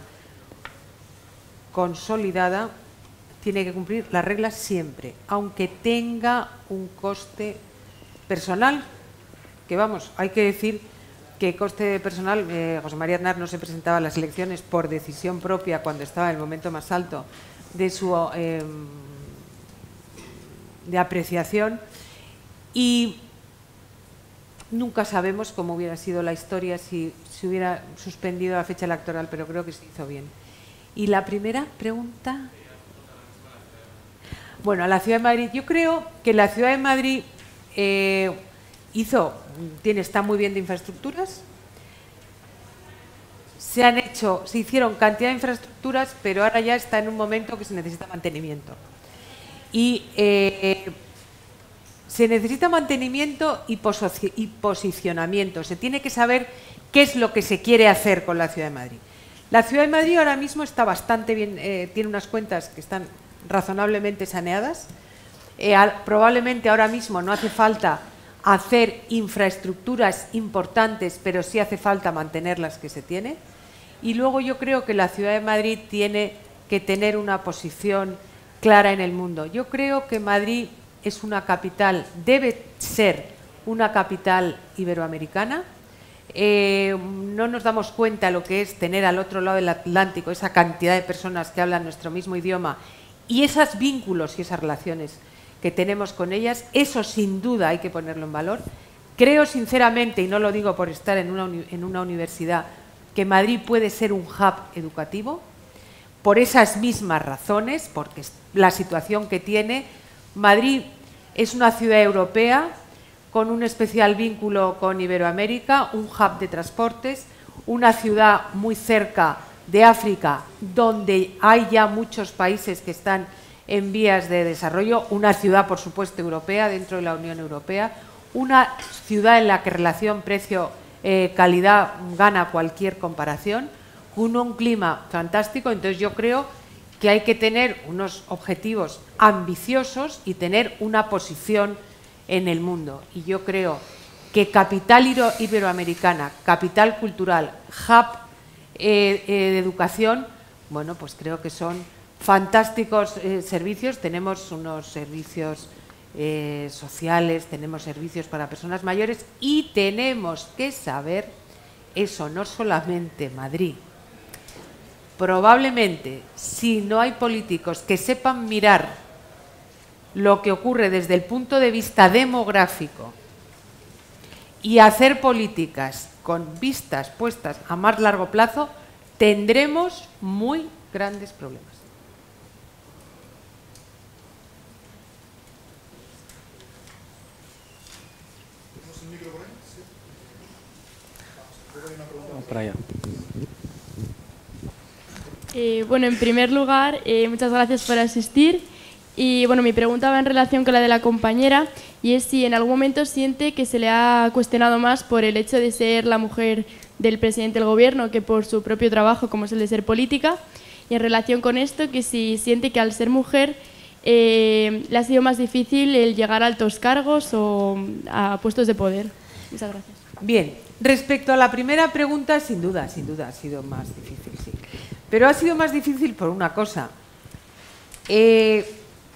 consolidada tiene que cumplir las reglas siempre, aunque tenga un coste personal, que vamos, hay que decir que coste personal, eh, José María Aznar no se presentaba a las elecciones por decisión propia cuando estaba en el momento más alto de su... Eh, de apreciación, y nunca sabemos cómo hubiera sido la historia si se hubiera suspendido la fecha electoral, pero creo que se hizo bien. Y la primera pregunta... Bueno, a la Ciudad de Madrid, yo creo que la Ciudad de Madrid eh, hizo, tiene, está muy bien de infraestructuras, se han hecho, se hicieron cantidad de infraestructuras, pero ahora ya está en un momento que se necesita mantenimiento. Y eh, se necesita mantenimiento y, y posicionamiento. Se tiene que saber qué es lo que se quiere hacer con la Ciudad de Madrid. La Ciudad de Madrid ahora mismo está bastante bien, eh, tiene unas cuentas que están razonablemente saneadas. Eh, a, probablemente ahora mismo no hace falta hacer infraestructuras importantes, pero sí hace falta mantener las que se tiene. Y luego yo creo que la Ciudad de Madrid tiene que tener una posición clara en el mundo. Yo creo que Madrid es una capital, debe ser una capital iberoamericana. Eh, no nos damos cuenta lo que es tener al otro lado del Atlántico esa cantidad de personas que hablan nuestro mismo idioma y esos vínculos y esas relaciones que tenemos con ellas. Eso sin duda hay que ponerlo en valor. Creo sinceramente, y no lo digo por estar en una, en una universidad, que Madrid puede ser un hub educativo por esas mismas razones, porque la situación que tiene. Madrid es una ciudad europea con un especial vínculo con Iberoamérica, un hub de transportes, una ciudad muy cerca de África, donde hay ya muchos países que están en vías de desarrollo, una ciudad, por supuesto, europea, dentro de la Unión Europea, una ciudad en la que relación precio-calidad eh, gana cualquier comparación, con un clima fantástico. Entonces yo creo que hay que tener unos objetivos ambiciosos y tener una posición en el mundo. Y yo creo que capital iberoamericana, capital cultural, hub eh, eh, de educación, bueno, pues creo que son fantásticos eh, servicios. Tenemos unos servicios eh, sociales, tenemos servicios para personas mayores y tenemos que saber eso, no solamente Madrid. Probablemente, si no hay políticos que sepan mirar lo que ocurre desde el punto de vista demográfico y hacer políticas con vistas puestas a más largo plazo, tendremos muy grandes problemas. Vamos para allá. Eh, bueno, en primer lugar, eh, muchas gracias por asistir. Y bueno, mi pregunta va en relación con la de la compañera, y es si en algún momento siente que se le ha cuestionado más por el hecho de ser la mujer del presidente del gobierno que por su propio trabajo, como es el de ser política. Y en relación con esto, que si siente que al ser mujer eh, le ha sido más difícil el llegar a altos cargos o a puestos de poder. Muchas gracias. Bien, respecto a la primera pregunta, sin duda, sin duda ha sido más difícil, sí. Pero ha sido más difícil por una cosa. Eh,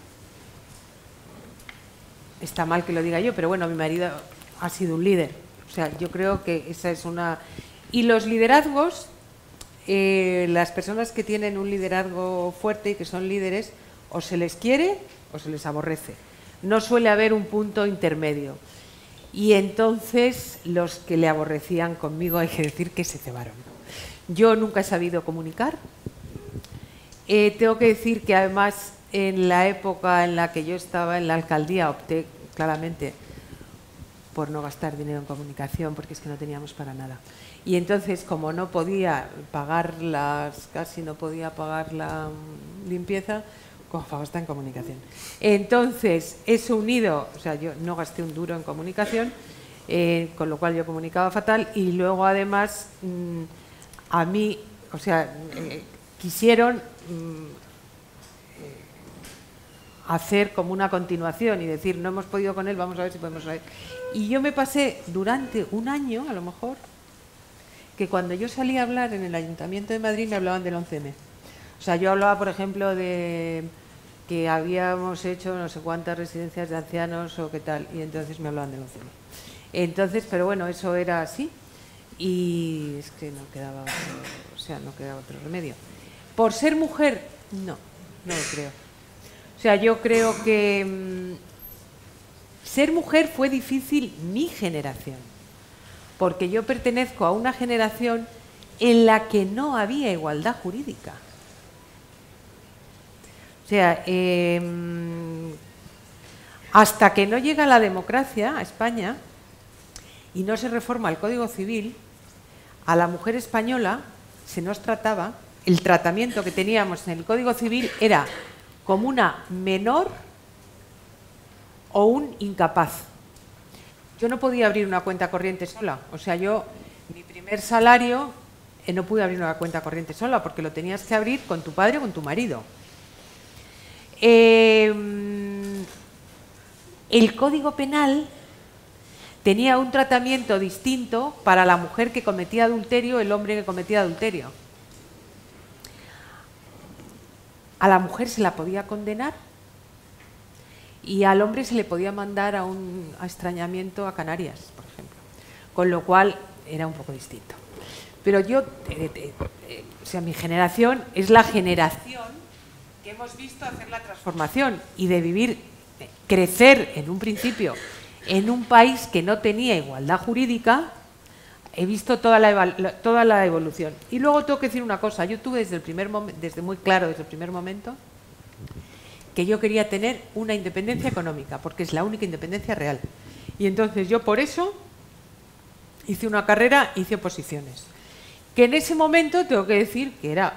está mal que lo diga yo, pero bueno, mi marido ha sido un líder. O sea, yo creo que esa es una... Y los liderazgos, eh, las personas que tienen un liderazgo fuerte y que son líderes, o se les quiere o se les aborrece. No suele haber un punto intermedio. Y entonces los que le aborrecían conmigo, hay que decir que se cebaron. Yo nunca he sabido comunicar. Eh, tengo que decir que además en la época en la que yo estaba en la alcaldía opté claramente por no gastar dinero en comunicación, porque es que no teníamos para nada. Y entonces, como no podía pagar las, casi no podía pagar la limpieza, como para gastar en comunicación. Entonces, eso unido, o sea, yo no gasté un duro en comunicación, eh, con lo cual yo comunicaba fatal, y luego además mmm, a mí, o sea, eh, quisieron mmm, eh, hacer como una continuación y decir, no hemos podido con él, vamos a ver si podemos saber. Y yo me pasé durante un año, a lo mejor, que cuando yo salí a hablar en el Ayuntamiento de Madrid me hablaban del once eme. O sea, yo hablaba, por ejemplo, de que habíamos hecho no sé cuántas residencias de ancianos o qué tal, y entonces me hablaban del once eme. Entonces, pero bueno, eso era así. Y es que no quedaba otro, o sea, no quedaba otro remedio. Por ser mujer, no, no lo creo. O sea, yo creo que mmm, ser mujer fue difícil mi generación, porque yo pertenezco a una generación en la que no había igualdad jurídica. O sea, eh, hasta que no llega la democracia a España y no se reforma el Código Civil, a la mujer española se nos trataba, el tratamiento que teníamos en el Código Civil era como una menor o un incapaz. Yo no podía abrir una cuenta corriente sola. O sea, yo, mi primer salario, eh, no pude abrir una cuenta corriente sola porque lo tenías que abrir con tu padre o con tu marido. Eh, el Código Penal tenía un tratamiento distinto para la mujer que cometía adulterio, el hombre que cometía adulterio. A la mujer se la podía condenar y al hombre se le podía mandar a un a extrañamiento a Canarias, por ejemplo. Con lo cual era un poco distinto. Pero yo, eh, eh, eh, o sea, mi generación es la generación que hemos visto hacer la transformación y de vivir, crecer en un principio en un país que no tenía igualdad jurídica. He visto toda la, toda la evolución. Y luego tengo que decir una cosa. Yo tuve desde el primer momento, desde muy claro desde el primer momento, que yo quería tener una independencia económica, porque es la única independencia real. Y entonces yo por eso hice una carrera, hice oposiciones. Que en ese momento tengo que decir que era...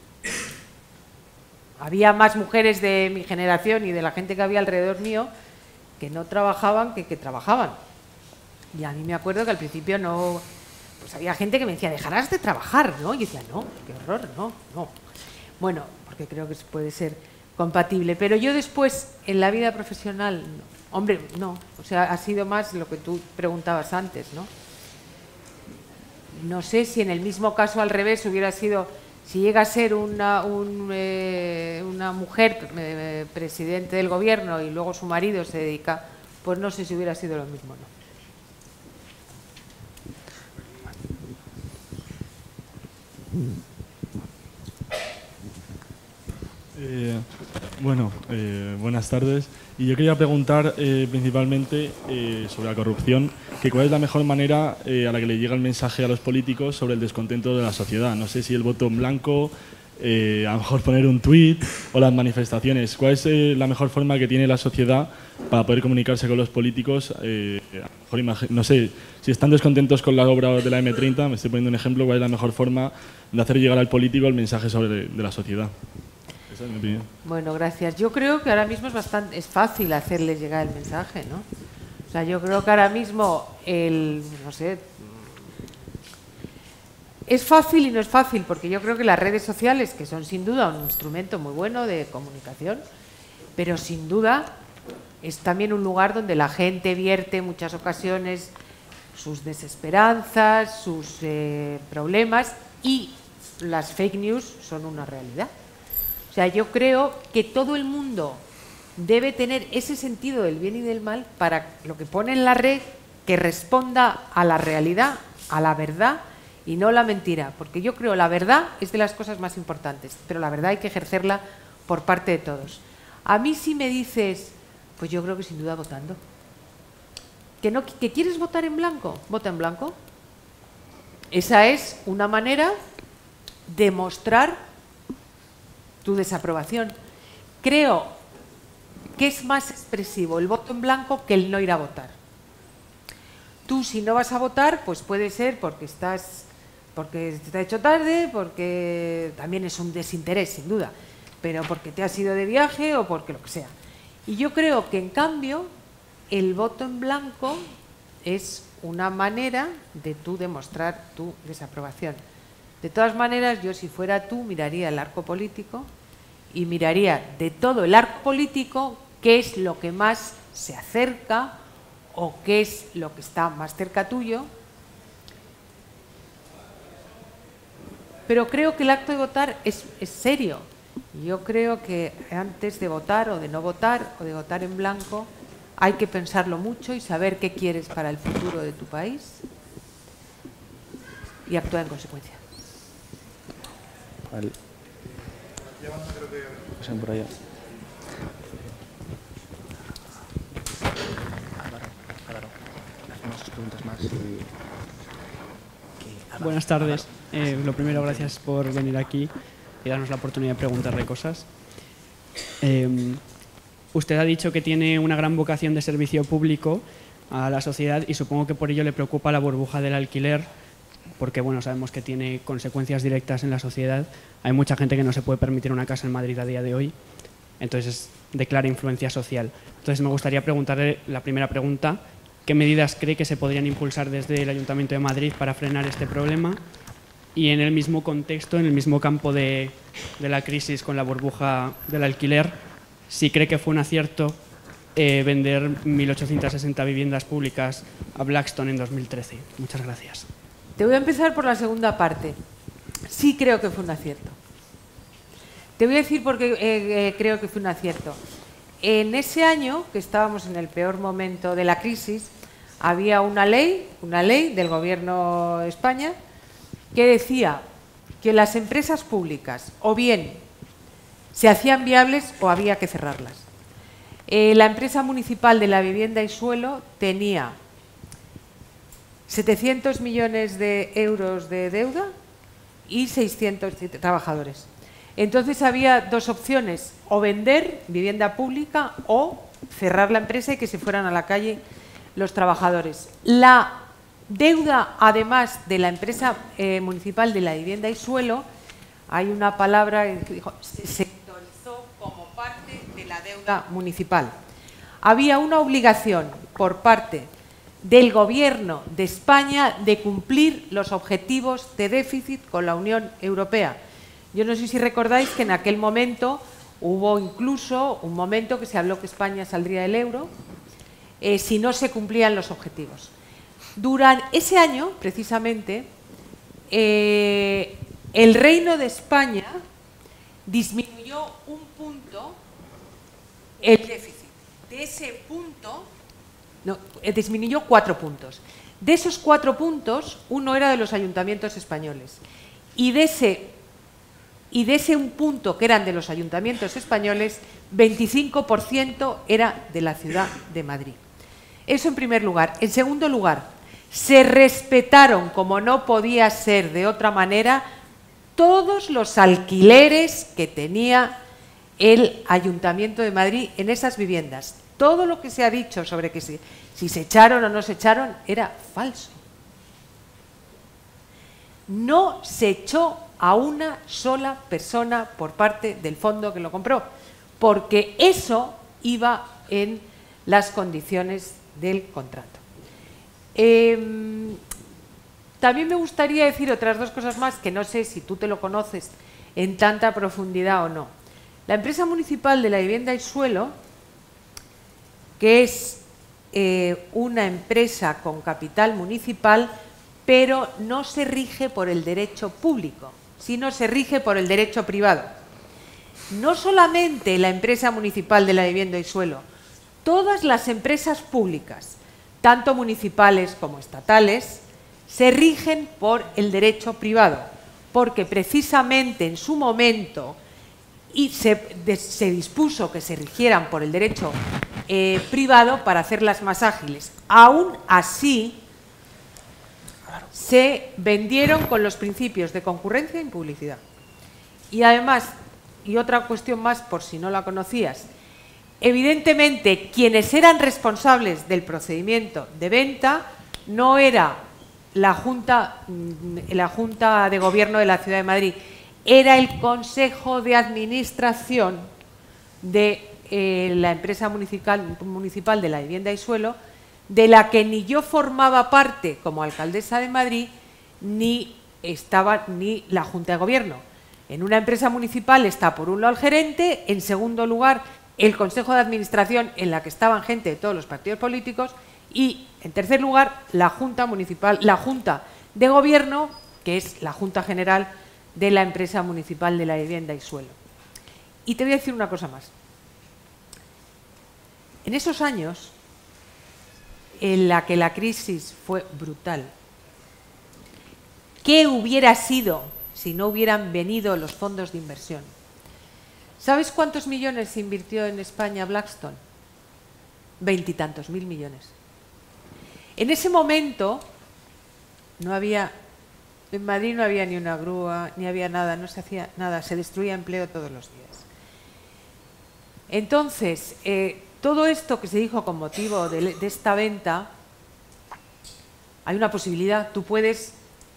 Había más mujeres de mi generación y de la gente que había alrededor mío que no trabajaban que que trabajaban. Y a mí me acuerdo que al principio no... Pues había gente que me decía, dejarás de trabajar, ¿no? Y yo decía, no, qué horror, no, no. Bueno, porque creo que puede ser compatible. Pero yo después, en la vida profesional, no. Hombre, no. O sea, ha sido más lo que tú preguntabas antes, ¿no? No sé si en el mismo caso al revés hubiera sido... Si llega a ser una, un, eh, una mujer eh, presidente del gobierno y luego su marido se dedica, pues no sé si hubiera sido lo mismo, ¿no? Eh, bueno, eh, buenas tardes. Y yo quería preguntar eh, principalmente eh, sobre la corrupción, que cuál es la mejor manera eh, a la que le llega el mensaje a los políticos sobre el descontento de la sociedad. No sé si el voto en blanco, eh, a lo mejor poner un tuit o las manifestaciones. ¿Cuál es eh, la mejor forma que tiene la sociedad para poder comunicarse con los políticos? Eh, a lo mejor no sé, si están descontentos con la obra de la eme treinta, me estoy poniendo un ejemplo, ¿cuál es la mejor forma de hacer llegar al político el mensaje sobre de la sociedad? Esa es mi opinión. Bueno, gracias. Yo creo que ahora mismo es bastante es fácil hacerles llegar el mensaje, ¿no? O sea, yo creo que ahora mismo el, no sé, es fácil y no es fácil, porque yo creo que las redes sociales, que son sin duda un instrumento muy bueno de comunicación, pero sin duda es también un lugar donde la gente vierte en muchas ocasiones sus desesperanzas, sus eh, problemas, y las fake news son una realidad. O sea, yo creo que todo el mundo debe tener ese sentido del bien y del mal para lo que pone en la red que responda a la realidad, a la verdad y no la mentira. Porque yo creo la verdad es de las cosas más importantes, pero la verdad hay que ejercerla por parte de todos. A mí si me dices, pues yo creo que sin duda votando. ¿Que, no, que quieres votar en blanco? Vota en blanco. Esa es una manera de mostrar tu desaprobación. Creo que es más expresivo el voto en blanco que el no ir a votar. Tú, si no vas a votar, pues puede ser porque estás, porque te ha hecho tarde, porque también es un desinterés, sin duda, pero porque te has ido de viaje o porque lo que sea. Y yo creo que, en cambio, el voto en blanco es una manera de tú demostrar tu desaprobación. De todas maneras, yo si fuera tú miraría el arco político y miraría de todo el arco político qué es lo que más se acerca o qué es lo que está más cerca tuyo. Pero creo que el acto de votar es, es serio. Yo creo que antes de votar o de no votar o de votar en blanco hay que pensarlo mucho y saber qué quieres para el futuro de tu país y actuar en consecuencia. Vale. Pasen por allá. Buenas tardes. Eh, lo primero, gracias por venir aquí y darnos la oportunidad de preguntarle cosas. Eh, usted ha dicho que tiene una gran vocación de servicio público a la sociedad y supongo que por ello le preocupa la burbuja del alquiler, porque bueno, sabemos que tiene consecuencias directas en la sociedad. Hay mucha gente que no se puede permitir una casa en Madrid a día de hoy, entonces es de clara influencia social. Entonces me gustaría preguntarle la primera pregunta: ¿qué medidas cree que se podrían impulsar desde el Ayuntamiento de Madrid para frenar este problema? Y en el mismo contexto, en el mismo campo de, de la crisis con la burbuja del alquiler, si cree que fue un acierto eh, vender mil ochocientas sesenta viviendas públicas a Blackstone en dos mil trece. Muchas gracias. Te voy a empezar por la segunda parte. Sí creo que fue un acierto. Te voy a decir por qué eh, eh, creo que fue un acierto. En ese año, que estábamos en el peor momento de la crisis, había una ley, una ley del Gobierno de España que decía que las empresas públicas o bien se hacían viables o había que cerrarlas. Eh, la empresa municipal de la vivienda y suelo tenía setecientos millones de euros de deuda y seiscientos trabajadores. Entonces había dos opciones: o vender vivienda pública o cerrar la empresa y que se fueran a la calle los trabajadores. La deuda, además de la empresa eh, municipal de la vivienda y suelo, hay una palabra que dijo, se sectorizó como parte de la deuda municipal. Había una obligación por parte del Gobierno de España de cumplir los objetivos de déficit con la Unión Europea. Yo no sé si recordáis que en aquel momento hubo incluso un momento que se habló que España saldría del euro eh, si no se cumplían los objetivos. Durante ese año, precisamente, eh, el Reino de España disminuyó un punto el déficit. De ese punto, no, disminuyó cuatro puntos. De esos cuatro puntos, uno era de los ayuntamientos españoles. Y de ese, y de ese un punto que eran de los ayuntamientos españoles, veinticinco por ciento era de la ciudad de Madrid. Eso en primer lugar. En segundo lugar, se respetaron, como no podía ser de otra manera, todos los alquileres que tenía el Ayuntamiento de Madrid en esas viviendas. Todo lo que se ha dicho sobre que si, si se echaron o no se echaron era falso. No se echó a una sola persona por parte del fondo que lo compró, porque eso iba en las condiciones del contrato. Eh, también me gustaría decir otras dos cosas más que no sé si tú te lo conoces en tanta profundidad o no. La empresa municipal de la vivienda y suelo, que es eh, una empresa con capital municipal, pero no se rige por el derecho público, sino se rige por el derecho privado. No solamente la empresa municipal de la vivienda y suelo, todas las empresas públicas, tanto municipales como estatales, se rigen por el derecho privado, porque precisamente en su momento y se, de, se dispuso que se rigieran por el derecho eh, privado para hacerlas más ágiles. Aún así, se vendieron con los principios de concurrencia y publicidad. Y además, y otra cuestión más por si no la conocías, evidentemente quienes eran responsables del procedimiento de venta no era la Junta, la Junta de Gobierno de la Ciudad de Madrid, era el Consejo de Administración de eh, la empresa municipal, municipal de la vivienda y suelo, de la que ni yo formaba parte como alcaldesa de Madrid, ni estaba ni la Junta de Gobierno. En una empresa municipal está por un lado el gerente, en segundo lugar el Consejo de Administración en la que estaban gente de todos los partidos políticos y en tercer lugar la Junta Municipal, la Junta de Gobierno, que es la Junta General de la empresa municipal de la vivienda y suelo. Y te voy a decir una cosa más. En esos años en la que la crisis fue brutal, ¿qué hubiera sido si no hubieran venido los fondos de inversión? ¿Sabes cuántos millones invirtió en España Blackstone? Veintitantos mil millones. En ese momento no había, en Madrid no había ni una grúa, ni había nada, no se hacía nada, se destruía empleo todos los días. Entonces, eh, todo esto que se dijo con motivo de, de esta venta, hay una posibilidad, tú puedes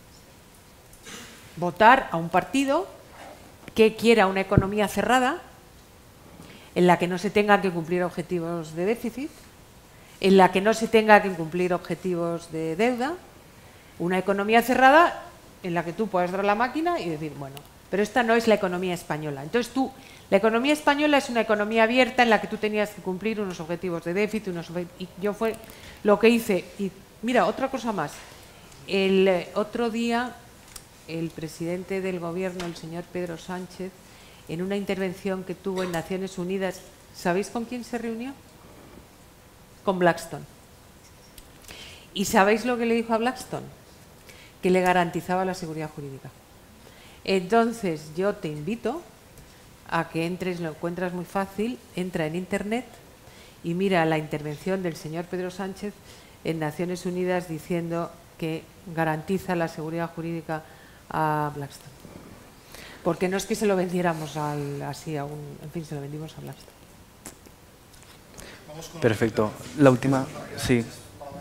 votar a un partido que quiera una economía cerrada, en la que no se tenga que cumplir objetivos de déficit, en la que no se tenga que cumplir objetivos de deuda, una economía cerrada en la que tú puedas dar la máquina y decir, bueno, pero esta no es la economía española. Entonces tú, la economía española es una economía abierta en la que tú tenías que cumplir unos objetivos de déficit, unos y yo fue lo que hice. Y mira, otra cosa más. El eh, otro día, el presidente del Gobierno, el señor Pedro Sánchez, en una intervención que tuvo en Naciones Unidas, ¿sabéis con quién se reunió? Con Blackstone. ¿Y sabéis lo que le dijo a Blackstone? Que le garantizaba la seguridad jurídica. Entonces, yo te invito a que entres, lo encuentras muy fácil, entra en Internet y mira la intervención del señor Pedro Sánchez en Naciones Unidas diciendo que garantiza la seguridad jurídica a Blackstone. Porque no es que se lo vendiéramos al, así a un... En fin, se lo vendimos a Blackstone. Perfecto. La última, sí.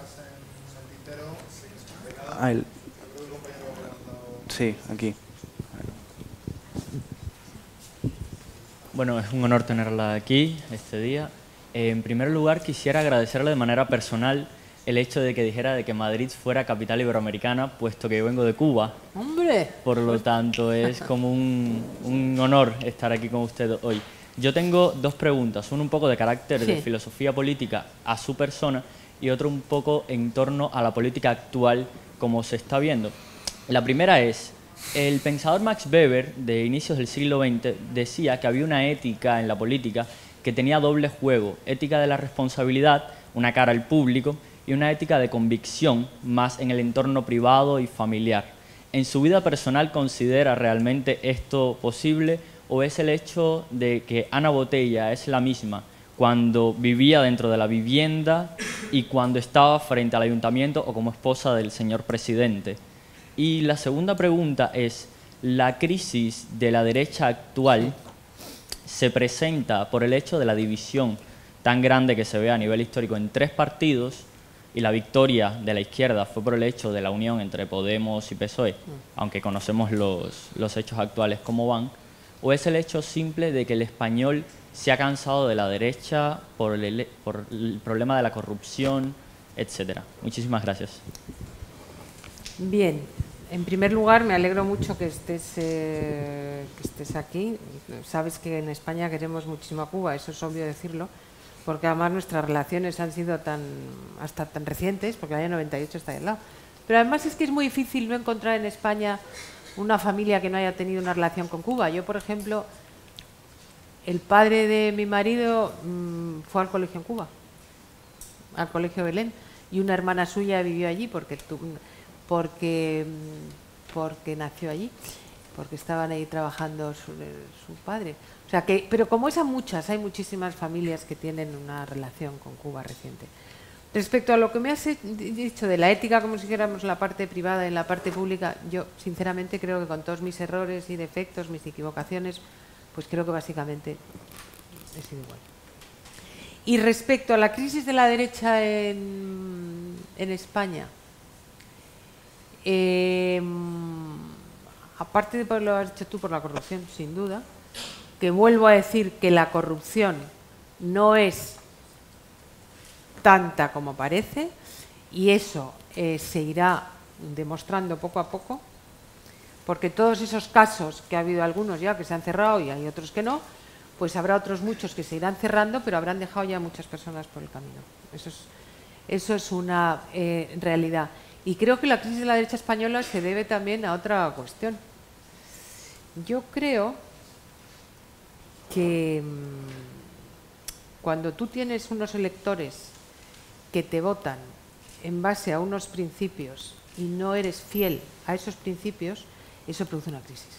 Ah, el... Sí, aquí. Bueno, es un honor tenerla aquí este día. Eh, en primer lugar, quisiera agradecerle de manera personal el hecho de que dijera de que Madrid fuera capital iberoamericana, puesto que yo vengo de Cuba. ¡Hombre! Por lo tanto, es como un, un honor estar aquí con usted hoy. Yo tengo dos preguntas, una un poco de carácter Sí. de filosofía política a su persona y otro un poco en torno a la política actual como se está viendo. La primera es, el pensador Max Weber, de inicios del siglo veinte, decía que había una ética en la política que tenía doble juego, ética de la responsabilidad, una cara al público, y una ética de convicción, más en el entorno privado y familiar. ¿En su vida personal considera realmente esto posible o es el hecho de que Ana Botella es la misma cuando vivía dentro de la vivienda y cuando estaba frente al ayuntamiento o como esposa del señor presidente? Y la segunda pregunta es, ¿la crisis de la derecha actual se presenta por el hecho de la división tan grande que se ve a nivel histórico en tres partidos y la victoria de la izquierda fue por el hecho de la unión entre Podemos y P S O E, aunque conocemos los, los hechos actuales cómo van? ¿O es el hecho simple de que el español se ha cansado de la derecha por el, por el problema de la corrupción, etcétera? Muchísimas gracias. Bien, en primer lugar me alegro mucho que estés, eh, que estés aquí. Sabes que en España queremos muchísimo a Cuba, eso es obvio decirlo, porque además nuestras relaciones han sido tan hasta tan recientes, porque el año noventa y ocho está ahí al lado. Pero además es que es muy difícil no encontrar en España una familia que no haya tenido una relación con Cuba. Yo, por ejemplo, el padre de mi marido mmm, fue al colegio en Cuba, al colegio Belén, y una hermana suya vivió allí porque tu, porque porque nació allí, porque estaban ahí trabajando su, su padre. O sea que, pero como esas muchas, hay muchísimas familias que tienen una relación con Cuba reciente. Respecto a lo que me has dicho de la ética, como si dijéramos la parte privada y la parte pública, yo sinceramente creo que con todos mis errores y defectos, mis equivocaciones, pues creo que básicamente he sido igual. Y respecto a la crisis de la derecha en, en España, eh, aparte de por lo has dicho tú por la corrupción, sin duda, que vuelvo a decir que la corrupción no es tanta como parece y eso eh, se irá demostrando poco a poco, porque todos esos casos, que ha habido algunos ya que se han cerrado y hay otros que no, pues habrá otros muchos que se irán cerrando, pero habrán dejado ya muchas personas por el camino. Eso es, eso es una eh, realidad. Y creo que la crisis de la derecha española se debe también a otra cuestión. Yo creo que mmm, cuando tú tienes unos electores que te votan en base a unos principios y no eres fiel a esos principios, eso produce una crisis.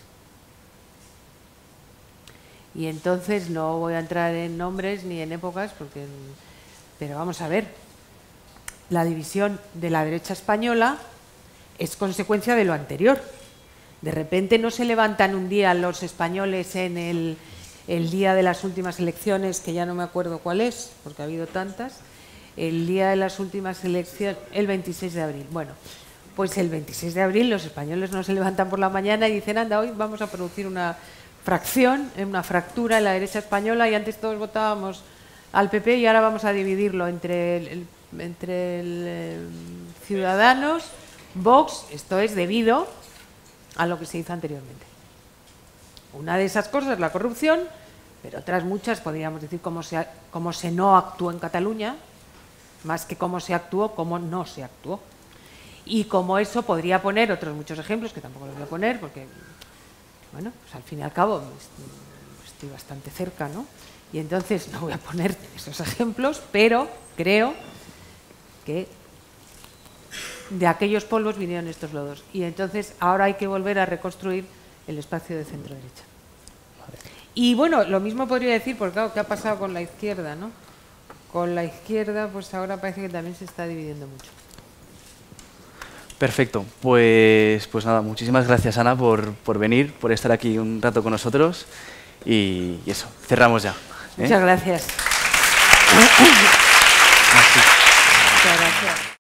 Y entonces no voy a entrar en nombres ni en épocas, porque, pero vamos a ver, la división de la derecha española es consecuencia de lo anterior. De repente no se levantan un día los españoles en el, el día de las últimas elecciones, que ya no me acuerdo cuál es, porque ha habido tantas, el día de las últimas elecciones, el veintiséis de abril. Bueno, pues el veintiséis de abril los españoles no se levantan por la mañana y dicen, anda, hoy vamos a producir una fracción, una fractura en la derecha española y antes todos votábamos al P P y ahora vamos a dividirlo entre, el, el, entre el, eh, Ciudadanos, Vox. Esto es debido a lo que se hizo anteriormente. Una de esas cosas es la corrupción, pero otras muchas podríamos decir cómo se, cómo se no actuó en Cataluña, más que cómo se actuó, cómo no se actuó. Y como eso podría poner otros muchos ejemplos, que tampoco los voy a poner, porque, bueno, pues al fin y al cabo estoy bastante cerca, ¿no? Y entonces no voy a poner esos ejemplos, pero creo que de aquellos polvos vinieron estos lodos. Y entonces ahora hay que volver a reconstruir el espacio de centro-derecha. Y bueno, lo mismo podría decir, porque claro, ¿qué ha pasado con la izquierda, no? Con la izquierda, pues ahora parece que también se está dividiendo mucho. Perfecto. Pues, pues nada, muchísimas gracias, Ana, por, por venir, por estar aquí un rato con nosotros. Y, y eso, cerramos ya. ¿eh? Muchas gracias. Así. Muchas gracias.